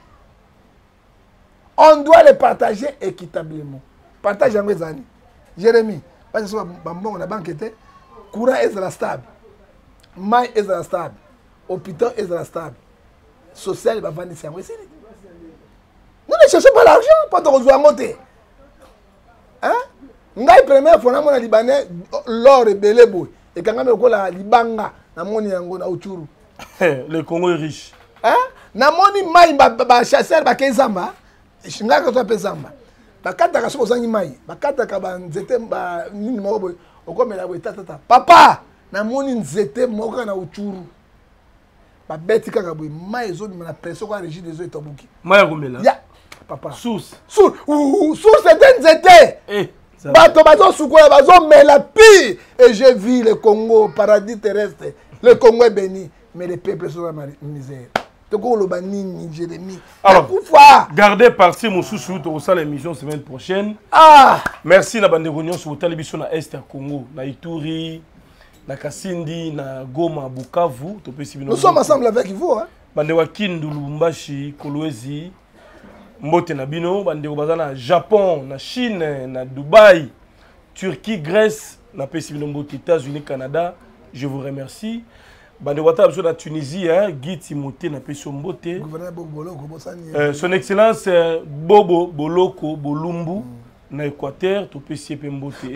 on doit les partager équitablement. Partage en années. Jérémy, parce que on a banqueté, courant est stable, maille est stable, hôpital est stable, social va vendre ici. Nous ne cherchons pas l'argent pour te rejoindre à monter. Hein? Ngai première fois na Libanais l'or et belé boy et quand même ko la libanga na moni yango na uchuru. Le Congo est riche. Hein? Na moni mai ba ba chasseur ba kezamba. Shinga ko to pezamba. Ba kata ka soko zangi mai. Ba kata ka ba nzete ba nini mo boy. Okomela boy tata. Papa na moni nzete moko na uchuru. Ba beti kaka boy mai zo na pression ko régime des eaux etobuki. Mai ya komela. Ya papa. Source. Source. Source c'est nzete. Eh. Bato bazo soukoya bazo mela pire et je vis le Congo paradis terrestre. Le Congo est béni mais les peuples sont dans la misère. Toko lo banini Jérémy. Alors, gardez parti Moussoussou pour ça l'émission semaine prochaine. Ah, merci na bande réunion sur télévision na Est à Congo, na Ituri, na Kasindi, na Goma, Bukavu, nous sommes ensemble avec vous hein. Bande wa Kindu, Lubumbashi, Kolwezi. Mbote na bino bande baza na Japon, na Chine, na Dubaï, Turquie, Grèce, na pesi bino mbote États-Unis, Canada. Je vous remercie. Bande wata besoin na Tunisie, hein, Guy Timothée na pesi mbote. Euh, son excellence Bobo Boloko Bolumbu na Équateur, to pesi pe mbote.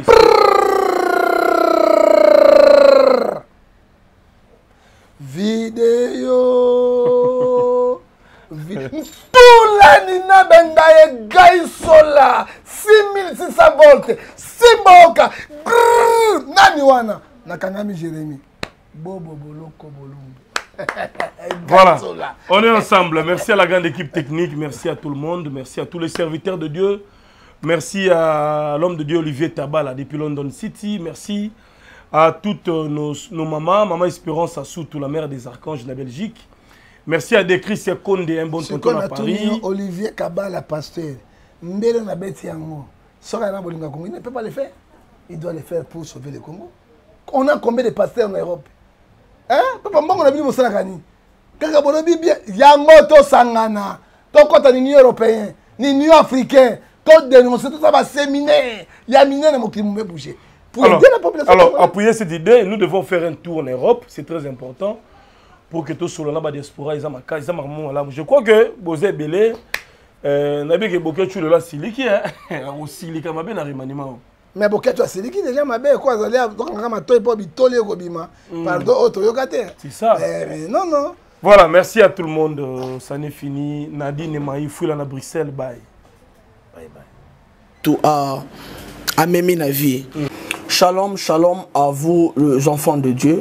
Vidéo. Tout la nina bendaye gaisola six mille six cents volts Simboka nani wana nakangami Jérémy Bobo Boloko Bolumbu. Voilà, on est ensemble. Merci à la grande équipe technique, merci à tout le monde, merci à tous les serviteurs de Dieu, merci à l'homme de Dieu Olivier Tabala depuis London City, merci à toutes nos, nos mamans, Maman Espérance Assoutou, la mère des archanges de la Belgique. Merci à Décris Sekonde, un bon tonton à Paris. Olivier Kabala, pasteur. Mbele na beti yango. Sora na bolinga Congo, il ne peut pas le faire. Il doit le faire pour sauver le Congo. On a combien de pasteurs en Europe? Hein? Papa mbongo na bili mosala kani. Kaka bono bibia yango to sangana. To kota ni Union européen, ni Union africain. To dénoncer tout ça va séminaire. Ya miner na mokili mbe bouger. Pour alors, aider la population. Alors, appuyer cette idée, nous devons faire un tour en Europe, c'est très important. Pour que tout sur la diaspora, ils ont je crois que Bozé Belé, Nabi Boké tu le la siliki, aussi les camabé na remaniement. Mais Boké tu as siliki déjà ma belle quoi, ça l'air donc on a toi pas bitolé au bima. Pardon, auto yokate. C'est ça. Mais non non. Voilà, merci à tout le monde. Ça n'est fini. Nadine et Maï fouille à Bruxelles. Bye. Bye bye. Tout à à Mémi Navi. Shalom, shalom à vous les enfants de Dieu.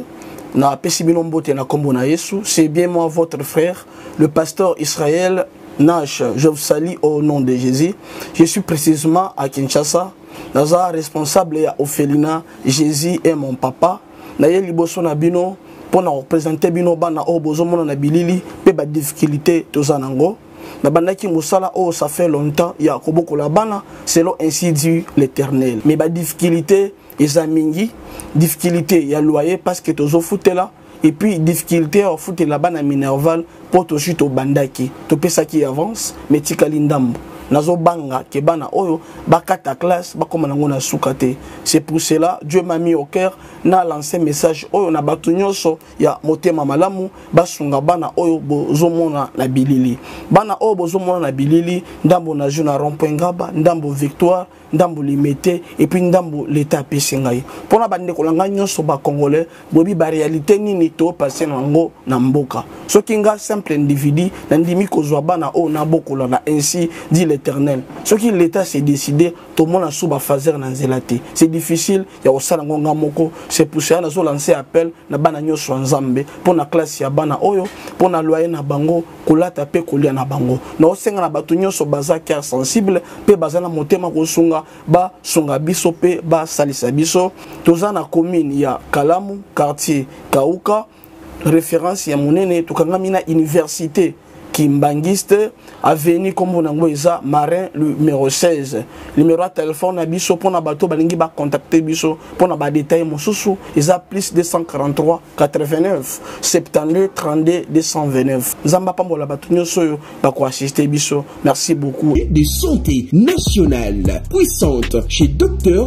C'est bien moi, votre frère, le pasteur Israël Nash. Je vous salue au nom de Jésus. Je suis précisément à Kinshasa. Naza responsable à Ophelina. Jésus est mon papa. Naye liboso na bino pour nous représenter bino bana o bozomo na bilili pe ba difficulté tozanango. Na bandaki musala oh ça fait longtemps ya koboko la bana selon ainsi dit l'Éternel. Mais ba difficulté ezamingi difficulté ya loyer parce que tozo foutela et puis difficulté au foot là-bas na Minerval pour to chute au bandaki to pesa qui avance mais tikali ndambo nazo banga ke bana oyo bakata classe bakoma nango na sukate. C'est pour cela Dieu m'a mis au cœur na lancé message oyo na batu nyonso ya motema malamu basunga bana oyo bozomona na bilili bana oyo bozomona na bilili ndambo na juna rond-point Ngaba ndambo Victoire ndambo limité et puis ndambo l'état pesingai pona bande kolanga nyonso ba congolais bobi ba réalité nini to passer nango na mboka soki nga simple individu na ndimi kozwa bana o na bokola na ainsi dit l'Éternel soki l'état s'est décidé to mona suba fazer na nzelati c'est difficile ya osala ngonga moko c'est pour ça na zo lancer appel na bana nyonso nzambe pona classe ya bana oyo pona loyer na bango kolata pe kolia na bango na osenga na batu nyonso baza cœur sensible pe baza na motema kosunga ba sunga biso pe ba salisa biso toza na commune ya Kalamu quartier Kauka référence ya monene tokanga mina université Kimbangiste, avenue Kombonango Eza, Marin, le numéro seize. Numéro de téléphone, Abiso, pour na bateau, balingi ba contacter Biso, pour na ba détail, mon sous Eza plus deux cent quarante-trois quatre-vingt-neuf, soixante-deux trente-deux deux cent vingt-neuf. Zamba Pambola Batunyo Soyo, Bako assister Biso. Merci beaucoup. De santé nationale puissante chez Docteur